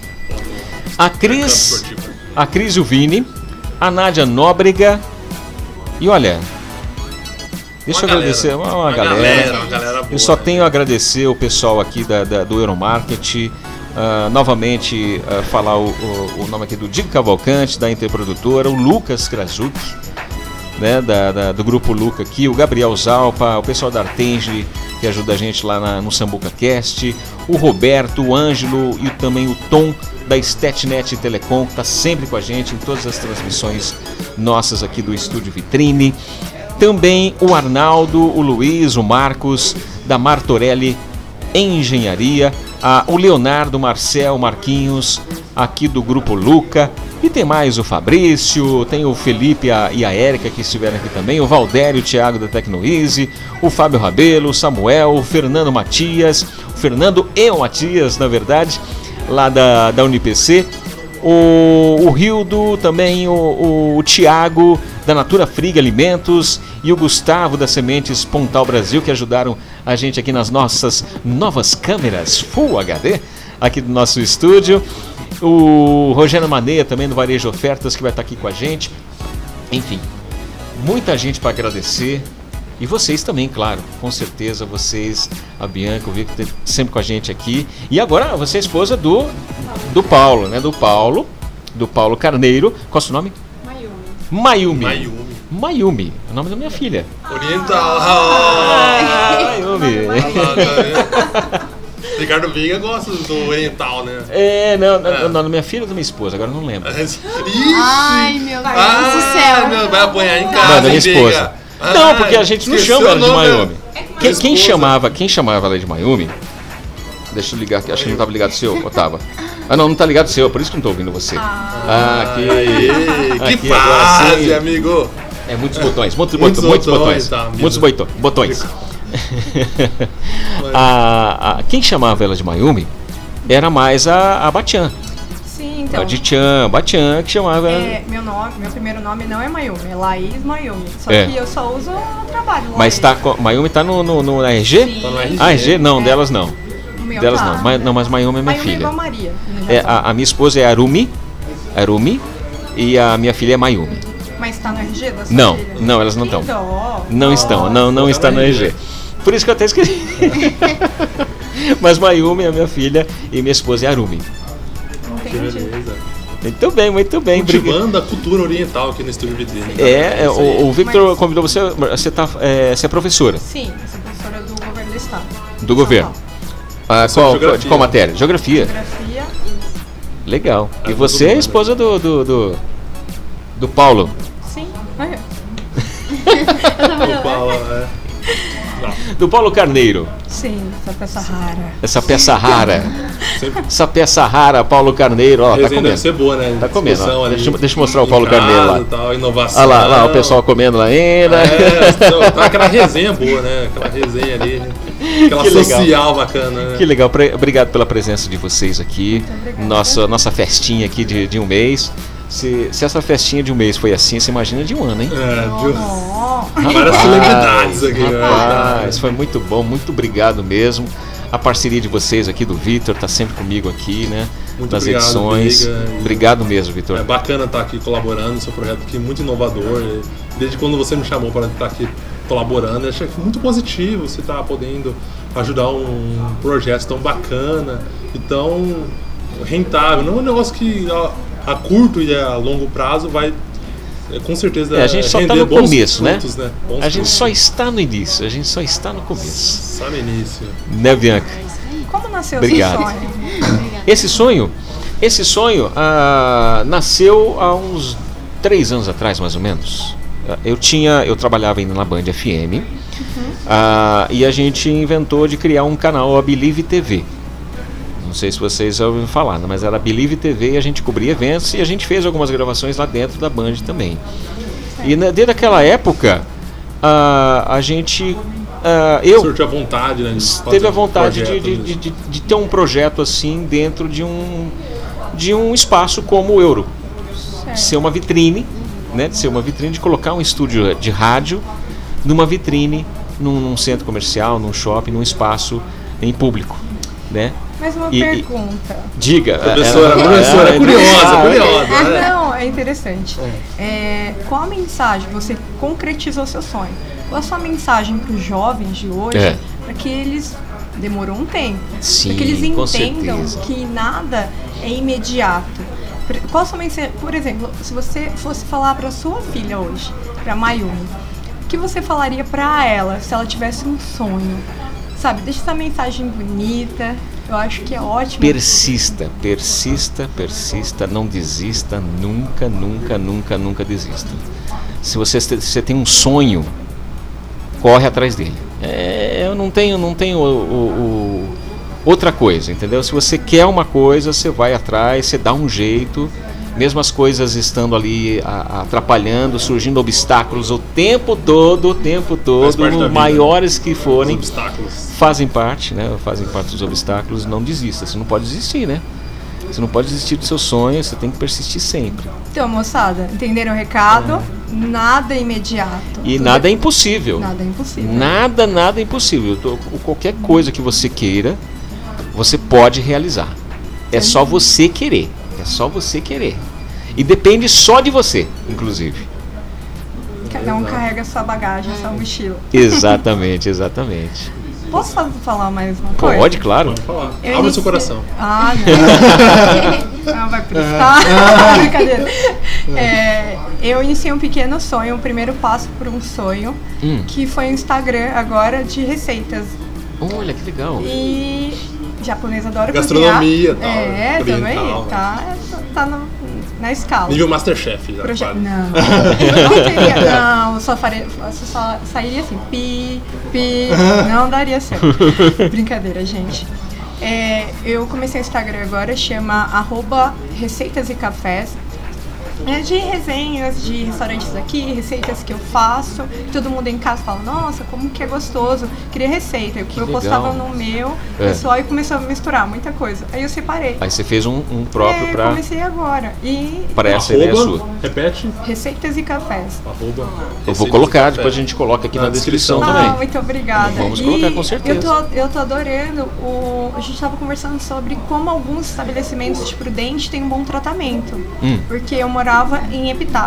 A Cris, a Cris e o Vini. A Nádia Nóbrega. E olha, deixa Uma eu agradecer uma, uma Uma galera. galera, uma galera boa, Eu só né? tenho a agradecer o pessoal aqui da, da- do Euromarket. Ah, novamente, ah, falar o, o- o nome aqui do Diego Cavalcante, da Interprodutora, o Lucas Krasuk, né, da, da- do Grupo Luca aqui, o Gabriel Zalpa, o pessoal da Artenge, que ajuda a gente lá na- no Sambuca Cast, o Roberto, o Ângelo e também o Tom da Stetnet Telecom, que está sempre com a gente em todas as transmissões nossas aqui do Estúdio Vitrine. Também o Arnaldo, o Luiz, o Marcos, da Martorelli Engenharia, a, o Leonardo, o Marcel, o Marquinhos, aqui do Grupo Luca. E tem mais o Fabrício, tem o Felipe a, e a Érica que estiveram aqui também, o Valdério, o Thiago da Tecnoeasy, o Fábio Rabelo, o Samuel, o Fernando Matias, o Fernando e o Matias, na verdade, lá da, da Unipc. O, o Rildo, também o, o, o Thiago da Natura Friga Alimentos e o Gustavo da Sementes Pontal Brasil, que ajudaram a gente aqui nas nossas novas câmeras Full H D aqui do nosso estúdio. O Rogério Maneia também do Varejo Ofertas, que vai estar aqui com a gente. Enfim, muita gente para agradecer. E vocês também, claro, com certeza, vocês, a Bianca, o Victor, sempre com a gente aqui. E agora você é esposa do, do Paulo, né? Do Paulo, do Paulo Carneiro. Qual é o seu nome? Mayumi. Mayumi. Mayumi, é o nome da minha filha. Oriental. Ah, Mayumi. Ricardo Veiga gosta do Oriental, né? É, não, não, não, da minha filha ou da minha esposa, agora eu não lembro. Ai, meu Deus Ah, do céu. não, vai apanhar em Não, casa, da minha hein, esposa. Veiga? Não, Ah, porque a gente não esqueceu chama ela o de nome, Mayumi. né? Quem, quem Esposa. chamava, quem chamava ela de Mayumi? Deixa eu ligar aqui, acho que não estava ligado o seu, ou tava? Ah, não, não tá ligado o seu, por isso que não tô ouvindo você. Ah, aqui. Aê, que aqui agora fase, sim. amigo. É muitos botões, muitos, Muitos botões, muitos botões, botões, tá, amigo. muitos boito- botões. a, a- quem chamava ela de Mayumi era mais a, a Batian. Sim, Então, a de Chan, Bachan, que chamava. É, meu nome, meu primeiro nome não é Mayumi, é Laís Mayumi. Só É. que eu só uso o trabalho. Mas tá, co- Mayumi tá no, no, no R G? Sim. Tá no R G. Ah, R G? Não, É. delas não. O meu Delas tá. não. Mas, não, mas Mayumi é minha Mayumi é filha. igual Maria. no É, Japão. a, a minha esposa é Arumi, Arumi, e a minha filha é Mayumi. Mas tá no R G da sua Não, filha? não, elas não Que estão. dó. Não estão, não, não está no R G. Por isso que eu até esqueci. Mas Mayumi é minha filha e minha esposa é Arumi. Entendi. Muito bem, muito bem. Cultivando a cultura oriental aqui no Estúdio Vitrine. É, é, Isso aí. o, o Victor convidou você, você, tá, é, você é professora Sim, eu sou professora do governo do estado. do governo. Ah, qual, Geografia. de qual matéria? Geografia. Geografia. Legal. E você é a esposa do, do, do, do Paulo. Sim. Aí, O Paulo, é. Do Paulo Carneiro. sim, essa peça rara. Essa peça rara. Essa peça rara, Paulo Carneiro. Ó, A tá resenha comendo. deve ser boa, né? Tá comendo. Discussão Ó. ali Deixa, eu- deixa eu mostrar o em Paulo casa Carneiro lá. e tal, inovação. Olha lá, lá, o pessoal comendo lá ainda. É, então, tá aquela resenha boa, né? Aquela resenha ali. Aquela Que legal. social bacana, né? Que legal, Pre- obrigado pela presença de vocês aqui. Nossa, nossa festinha aqui de, de um mês. Se, se essa festinha de um mês foi assim, você imagina de um ano, hein? É, de... Oh. Várias celebridades aqui, né? Rapaz, foi muito bom, muito obrigado mesmo. A parceria de vocês aqui do Vitor tá sempre comigo aqui, né? Muito nas obrigado, edições. Biga. Obrigado mesmo, Vitor. É bacana estar aqui colaborando no seu projeto aqui, muito inovador. E desde quando você me chamou para estar aqui colaborando, eu achei muito positivo você estar podendo ajudar um projeto tão bacana e tão rentável. Não é um negócio que a, a curto e a longo prazo vai é, com certeza É, a gente só está render no bons começo, frutos, né? né? Bons A gente frutos. só está no início, a gente só está no começo. Só no início. Né, Bianca? Como nasceu Obrigado. esse sonho? Esse sonho, esse sonho ah, nasceu há uns três anos atrás, mais ou menos. Eu tinha, eu trabalhava ainda na Band F M ah, e a gente inventou de criar um canal, a Believe T V. Não sei se vocês já ouviram falar, né, mas era a Believe T V e a gente cobria eventos e a gente fez algumas gravações lá dentro da Band também. E na, desde aquela época ah, a gente ah, eu Surgiu a vontade, né? de fazer teve a um vontade de, projeto, de, né? de, de, de ter um projeto assim dentro de um, de um espaço como o Euro. De ser uma vitrine, né? De ser uma vitrine, de colocar um estúdio de rádio numa vitrine, num, num centro comercial, num shopping, num espaço em público, né? Mas uma E- e- pergunta. Diga. Professora, é, professora, é, é, curiosa, é, curiosa. Ah, né? não, é interessante. É, qual a mensagem? Você concretizou seu sonho. Qual a sua mensagem para os jovens de hoje? É. Para que eles demorou um tempo. Sim, para que eles com entendam certeza. que nada é imediato. Pre- Qual a sua mensagem? Por exemplo, se você fosse falar para sua filha hoje, para Mayumi, o que você falaria para ela se ela tivesse um sonho? Sabe, deixa essa mensagem bonita. Eu acho que é ótimo. Persista, persista, persista, não desista, nunca, nunca, nunca, nunca desista. Se você, se você tem um sonho, corre atrás dele. É, eu não tenho, não tenho o, o- o- outra coisa, entendeu? Se você quer uma coisa, você vai atrás, você dá um jeito, mesmo as coisas estando ali a- atrapalhando, surgindo obstáculos o tempo todo, o tempo todo, parte da vida. maiores que forem, Os obstáculos. fazem parte, né? Fazem parte dos obstáculos. Não desista, você não pode desistir, né? Você não pode desistir do seu sonho, você tem que persistir sempre. Então, moçada, entenderam o recado? Nada é imediato. E Tudo nada é impossível. Nada é impossível. Nada, nada é impossível. Tô- Qualquer coisa que você queira, você pode realizar. É só você querer. É só você querer. E depende só de você, inclusive. Cada um carrega sua bagagem, sua mochila. Exatamente, exatamente. Posso fa- falar mais uma coisa? Pode, claro. Pode falar. Eu Abre inici- seu coração. Ah, não. Não vai prestar. Brincadeira. É, eu iniciei um pequeno sonho, um primeiro passo para um sonho, Hum. que foi um Instagram agora de receitas. Olha que legal. E japonês adora Gastronomia, cozinhar. tal, É, também. oriental. Tá, tá no- na escala. Nível Masterchef. Já Proje- quase. Não, eu não teria, não, eu só, faria, eu só sairia assim, pi, pi, não daria certo. Brincadeira, gente. É, eu comecei o Instagram agora, chama arroba receitas e cafés. É de resenhas de restaurantes aqui, receitas que eu faço. Todo mundo em casa fala, nossa, como que é gostoso. Queria receita. Eu, eu postava no meu, é. pessoal, e começou a misturar muita coisa. Aí eu separei. Aí você fez um, um próprio é, pra... comecei agora. E... Para essa ideia sua. Repete. Receitas e cafés. Arroba. Eu vou colocar, depois a gente coloca aqui na, na descrição, descrição também. Ah, muito obrigada. Vamos e colocar com certeza. Eu tô, eu tô adorando. O, a gente estava conversando sobre como alguns estabelecimentos de Prudente têm um bom tratamento. Hum. Porque eu morava em Epitácio.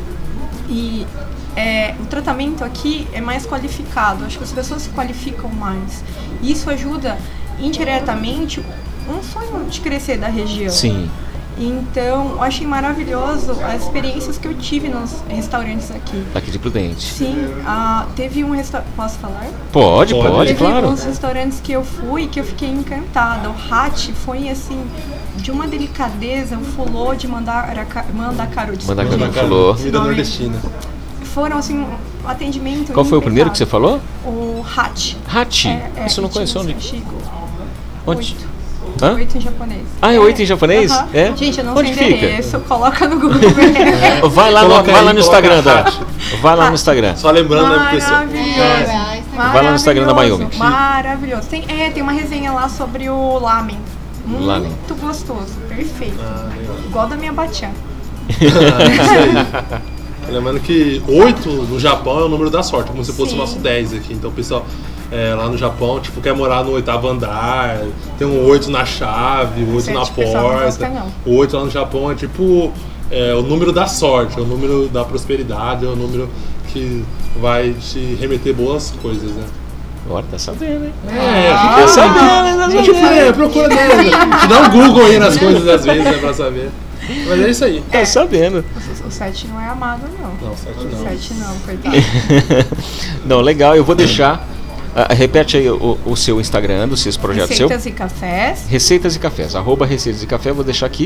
E é, o tratamento aqui é mais qualificado. Acho que as pessoas se qualificam mais. E isso ajuda indiretamente um sonho de crescer da região. Sim. Então, eu achei maravilhoso as experiências que eu tive nos restaurantes aqui. Aqui de Prudente. Sim, uh, teve um restaurante... Posso falar? Pode, pode, pode teve claro. Teve uns restaurantes que eu fui que eu fiquei encantada. O Hat foi, assim, de uma delicadeza, um fulô de Mandacaru. Mandacaru, fulô. Comida nordestina. Foram, assim, um atendimento... Qual foi o primeiro que você falou? O Hat. Hat? É, é, Isso não conheço. Onde? Chico. Onde? Oito. Hã? Oito em japonês. Ah, é oito em japonês? Uhum. É? Gente, eu não Onde sei endereço, fica? Coloca no Google. É. Vai lá, no, vai lá no Instagram, da. Vai lá no Instagram. Só lembrando, né, pessoal? Maravilhoso. Vai lá no Instagram da Mayumi. Maravilhoso. Tem, é, tem uma resenha lá sobre o lamen. Muito lamen. gostoso, perfeito. Ah, igual da minha batian. Ah, isso aí. Lembrando que oito no Japão é o número da sorte, como se fosse o nosso dez aqui. Então, pessoal, é, lá no Japão, tipo, quer morar no oitavo andar, tem um oito na chave, o oito na porta. O oito lá no Japão é tipo é, o número da sorte, é o número da prosperidade, é o número que vai te remeter boas coisas, né? Agora tá sabendo, hein? É, fica sabendo, né? Tipo, é, procura, né? Te dá um Google aí nas coisas às vezes, né, pra saber. Mas é isso aí. Tá sabendo. O sete não é amado, não. Não, o sete não. O sete não, coitado. Não, legal, eu vou deixar. Uh, repete aí o, o seu Instagram, dos seus projetos. Receitas seu. e Cafés. Receitas e Cafés. Arroba Receitas e Café, eu vou deixar aqui.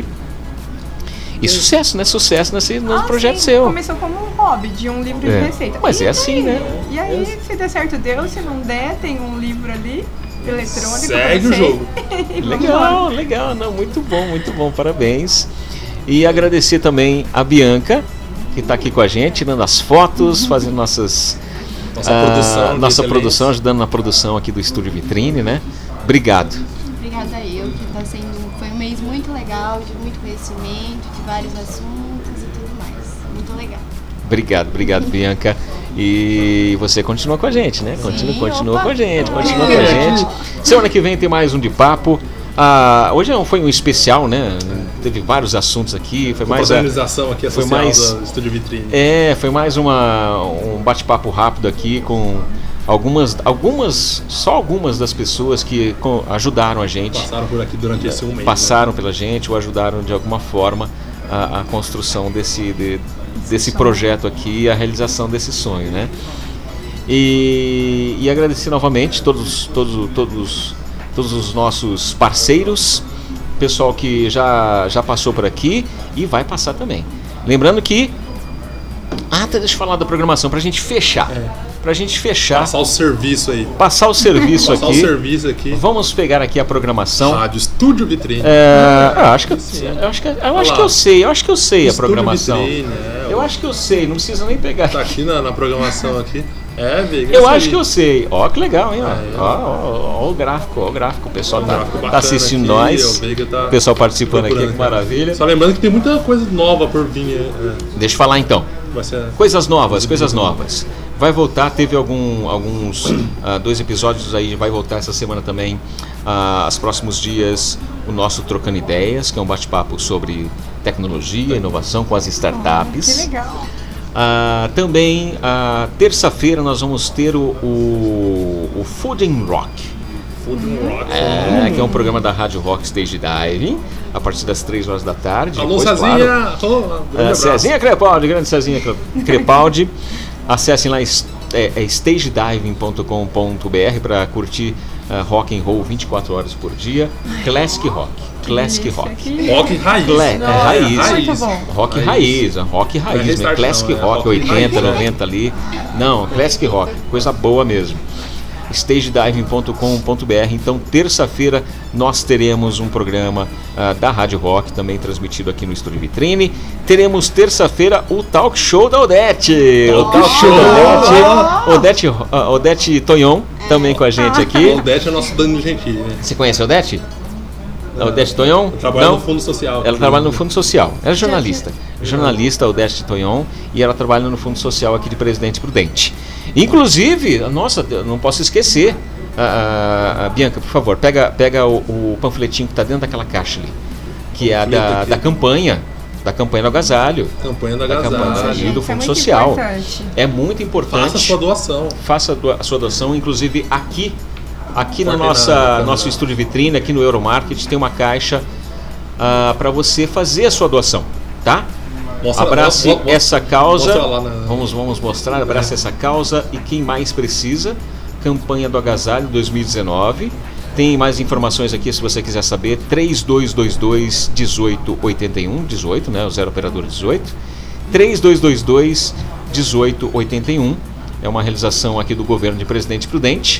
E sucesso, né? Sucesso nesse novo ah, projeto sim, seu. Começou como um hobby de um livro é. de receita. Mas e é assim, né? E aí, se der certo, deu. Se não der, tem um livro ali, eletrônico. Segue o jogo. Legal, legal. Não, muito bom, muito bom. Parabéns. E agradecer também a Bianca, que está aqui com a gente, tirando as fotos, fazendo nossas, nossa ah, produção, nossa produção, ajudando na produção aqui do Estúdio Vitrine, né? Obrigado. Obrigada eu, que tá sendo, foi um mês muito legal, de muito conhecimento, de vários assuntos e tudo mais. Muito legal. Obrigado, obrigado, Bianca. E você continua com a gente, né? Continua, Sim, continua opa. com a gente, continua com a gente. Semana que vem tem mais um de papo. Ah, hoje foi um especial, né? Teve vários assuntos aqui. Foi mais a organização aqui foi associada mais, do Estúdio Vitrine. É, foi mais uma, um bate-papo rápido aqui com algumas, algumas, só algumas das pessoas que com, ajudaram a gente. Passaram por aqui durante esse um mês. Passaram né? pela gente ou ajudaram de alguma forma a, a construção desse, de, desse projeto aqui, a realização desse sonho, né? E, e agradecer novamente todos, todos, todos todos os nossos parceiros, pessoal que já, já passou por aqui e vai passar também. Lembrando que... Ah, até deixa eu falar da programação, pra gente fechar. É. Pra gente fechar. Passar o serviço aí. Passar o serviço Passar aqui. Passar o serviço aqui. Vamos pegar aqui a programação. Rádio Estúdio Vitrine. É, eu acho que eu, eu, acho que, eu, acho que eu sei, eu acho que eu sei Estúdio a programação. Vitrine, é, eu acho que eu sei, não precisa nem pegar. Tá aqui na, na programação aqui. É, Veiga. Eu acho aí. que eu sei. Ó, que legal, hein? Ó, é, ó, ó, ó o gráfico, ó o gráfico. O pessoal um tá, tá assistindo aqui, nós. O tá pessoal participando aqui, que maravilha. Só lembrando que tem muita coisa nova por vir. É. Deixa eu falar então. Ser... Coisas novas, coisas novas. Vai voltar, teve algum, alguns uh, dois episódios aí, vai voltar essa semana também. Uh, os próximos dias, o nosso Trocando Ideias, que é um bate-papo sobre tecnologia, inovação com as startups. Oh, que legal. Uh, também, uh, terça-feira, nós vamos ter o, o, o Food and Rock. Food and Rock. É, que é um programa da Rádio Rock Stage Diving, a partir das três horas da tarde. Alô, depois, Cezinha! Claro, uh, Cezinha Crepaldi, grande Cezinha Crepaldi. Acessem lá é, é stage diving ponto com ponto b r para curtir uh, rock and roll vinte e quatro horas por dia. Classic Rock. Classic Isso Rock. aqui. Rock raiz. Cla é raiz. Raiz. Rock raiz. Rock raiz. Não é Classic não, é Rock, rock oitenta, raiz, noventa ali. Não, Classic Rock. Coisa boa mesmo. stage diving ponto com ponto b r. Então, terça-feira, nós teremos um programa uh, da Rádio Rock, também transmitido aqui no Estúdio Vitrine. Teremos terça-feira o Talk Show da Odete. O Talk Show da Odete. Odete, uh, Odete Tonhon, também com a gente aqui. O Odete é nosso Danilo Gentili, né? Você conhece a Odete? A Odete Tonhon? Trabalha no Fundo Social. Ela trabalha no Fundo Social. Ela é jornalista. Jornalista, Odete Tonhon, e ela trabalha no Fundo Social aqui de Presidente Prudente. Inclusive, nossa, não posso esquecer, a, a, a Bianca, por favor, pega, pega o, o panfletinho que está dentro daquela caixa ali, que é a da, da campanha, da campanha do agasalho. Campanha do da agasalho. Campanha ali do Isso Fundo é muito Social. importante. É muito importante. Faça a sua doação. Faça a, doa, a sua doação, inclusive aqui, aqui no Porque nossa, na- nosso estúdio vitrine, aqui no Euromarket, tem uma caixa uh, para você fazer a sua doação, tá? Mostra- Abrace mostra- essa causa. mostra lá na- Vamos, vamos mostrar. Abrace essa causa e quem mais precisa. Campanha do Agasalho dois mil e dezenove. Tem mais informações aqui se você quiser saber. três dois dois dois, um oito oito um. dezoito, né? O zero operador dezoito. três dois dois dois, um oito oito um. É uma realização aqui do governo de Presidente Prudente.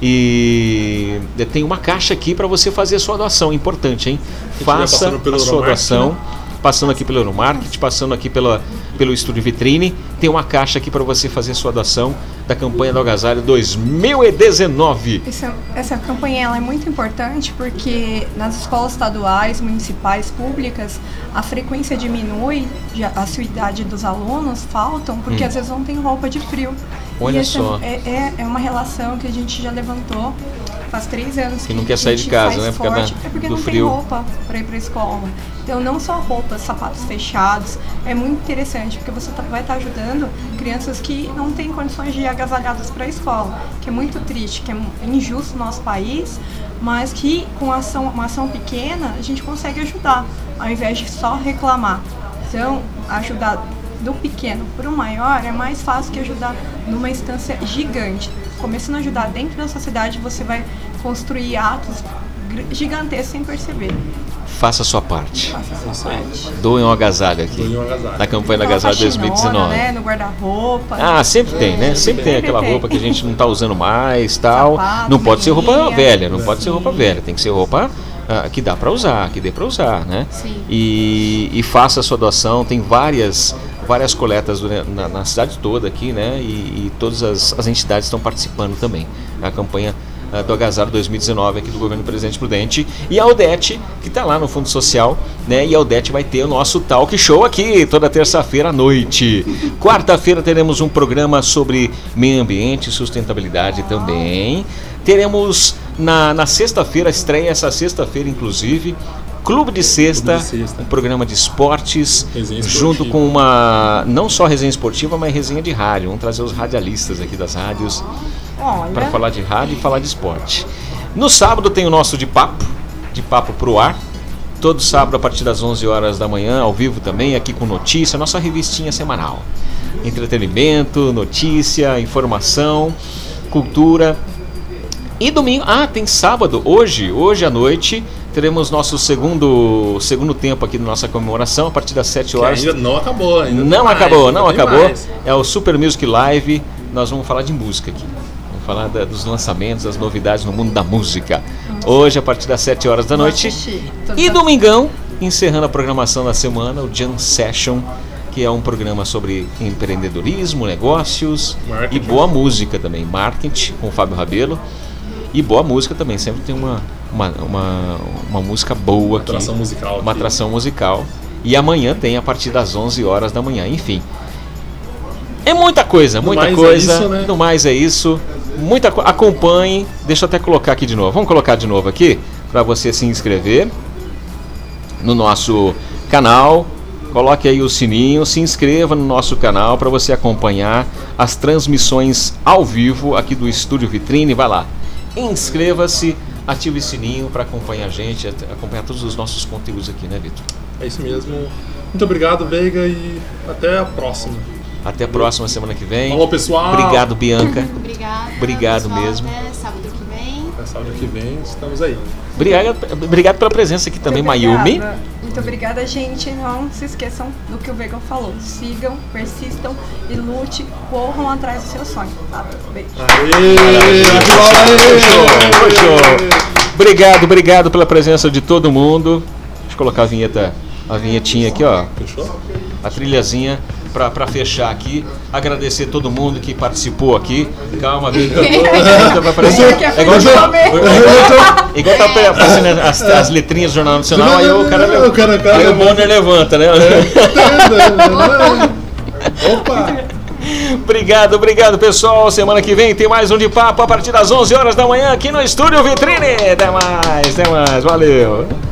E tem uma caixa aqui para você fazer a sua doação. Importante, hein? estiver Faça passando pelo a sua Euromarket, doação. né? Passando aqui pelo Euromarket, passando aqui pela, pelo Estúdio Vitrine, tem uma caixa aqui para você fazer sua doação da campanha do Agasalho dois mil e dezenove. Essa, essa campanha ela é muito importante porque nas escolas estaduais, municipais, públicas, a frequência diminui, de- a assiduidade dos alunos faltam, porque Hum. às vezes não tem roupa de frio. Olha e essa só. É, é, é uma relação que a gente já levantou faz três anos. Que não quer sair a de gente casa, faz né, por causa forte, da- é porque do não frio. tem roupa para ir para a escola. Então, não só roupas, sapatos fechados, é muito interessante, porque você tá- vai estar ajudando crianças que não têm condições de ir agasalhadas para a escola, que é muito triste, que é mu- injusto no nosso país, mas que com ação, uma ação pequena a gente consegue ajudar, ao invés de só reclamar. Então, ajudar do pequeno para o maior é mais fácil que ajudar numa instância gigante. Começando a ajudar dentro da sociedade, você vai construir atos gr- gigantescos sem perceber. Faça a sua parte. Faça a sua parte. Doem um agasalho aqui. Doem um agasalho. Na campanha do Aquela Agasalho dois mil e faxinona, dezenove. né, no guarda-roupa. Ah, sempre tem, né? Sempre tem aquela tem. roupa que a gente não tá usando mais, tal. Sapato, Não pode ser roupa meinha. velha, não pode ser roupa velha. Tem que ser roupa ah, que dá para usar, que dê para usar, né? Sim. E, e faça a sua doação. Tem várias várias coletas durante- na, na cidade toda aqui, né? E, e todas as, as entidades estão participando também. A campanha ah, do Agasalho dois mil e dezenove aqui do governo Presidente Prudente. E a Odete, que está lá no Fundo Social, né? E a Odete vai ter o nosso talk show aqui toda terça-feira à noite. Quarta-feira teremos um programa sobre meio ambiente e sustentabilidade também. Teremos na, na sexta-feira, estreia essa sexta-feira, inclusive, Clube de Sexta, Clube de Sexta. um programa de esportes, Resenha junto esportiva. com uma, não só resenha esportiva, mas resenha de rádio. Vamos trazer os radialistas aqui das rádios Olha, para falar de rádio e falar de esporte. No sábado tem o nosso De Papo, De Papo pro Ar. Todo sábado a partir das onze horas da manhã, ao vivo também, aqui com notícia, nossa revistinha semanal. Entretenimento, notícia, informação, cultura. E domingo, ah, tem sábado, hoje, hoje à noite, teremos nosso segundo, segundo tempo aqui da nossa comemoração, a partir das sete Que horas. ainda não acabou, ainda Não tem mais, acabou, ainda não tem acabou. mais. É o Super Music Live. Nós vamos falar de música aqui. Vamos falar da- dos lançamentos, das novidades no mundo da música. Hoje, a partir das sete horas da vou noite. assistir. Tô- E domingão, encerrando a programação da semana, o Jam Session, que é um programa sobre empreendedorismo, negócios Marketing. e boa música também. Marketing, com o Fábio Rabelo. E boa música também. Sempre tem uma, uma, uma, uma música boa aqui. Atração musical Uma aqui. atração musical. E amanhã tem a partir das onze horas da manhã. Enfim. É muita coisa, No muita mais é coisa. isso, né? No mais é isso. Muita co- Acompanhe. Deixa eu até colocar aqui de novo. Vamos colocar de novo aqui para você se inscrever no nosso canal. Coloque aí o sininho, se inscreva no nosso canal para você acompanhar as transmissões ao vivo aqui do Estúdio Vitrine. Vai lá, inscreva-se, ative o sininho para acompanhar a gente, at- acompanhar todos os nossos conteúdos aqui, né, Vitor? É isso mesmo. Muito obrigado, Veiga, e até a próxima. Até a próxima semana que vem. Falou, pessoal. Obrigado, Bianca. Obrigada. Obrigado Pessoal, mesmo. Até sábado que vem. Até sábado que vem estamos aí. Obrigado, obrigado pela presença aqui também, Mayumi. Muito obrigada, gente. Não se esqueçam do que o Vegan falou. Sigam, persistam e lute, corram atrás do seu sonho. Tá? Beijo. Foi show. Obrigado, obrigado pela presença de todo mundo. Deixa eu colocar a vinheta, a vinhetinha aqui, ó. Fechou? A trilhazinha pra, pra fechar aqui. Agradecer todo mundo que participou aqui. Calma, Vitor. É igual, é igual tá aparecendo as, as letrinhas do Jornal Nacional, aí o cara, aí o Bonner levanta, né? Opa! Obrigado, obrigado, pessoal. Semana que vem tem mais um de papo a partir das onze horas da manhã aqui no Estúdio Vitrine. Até mais, até mais. Valeu.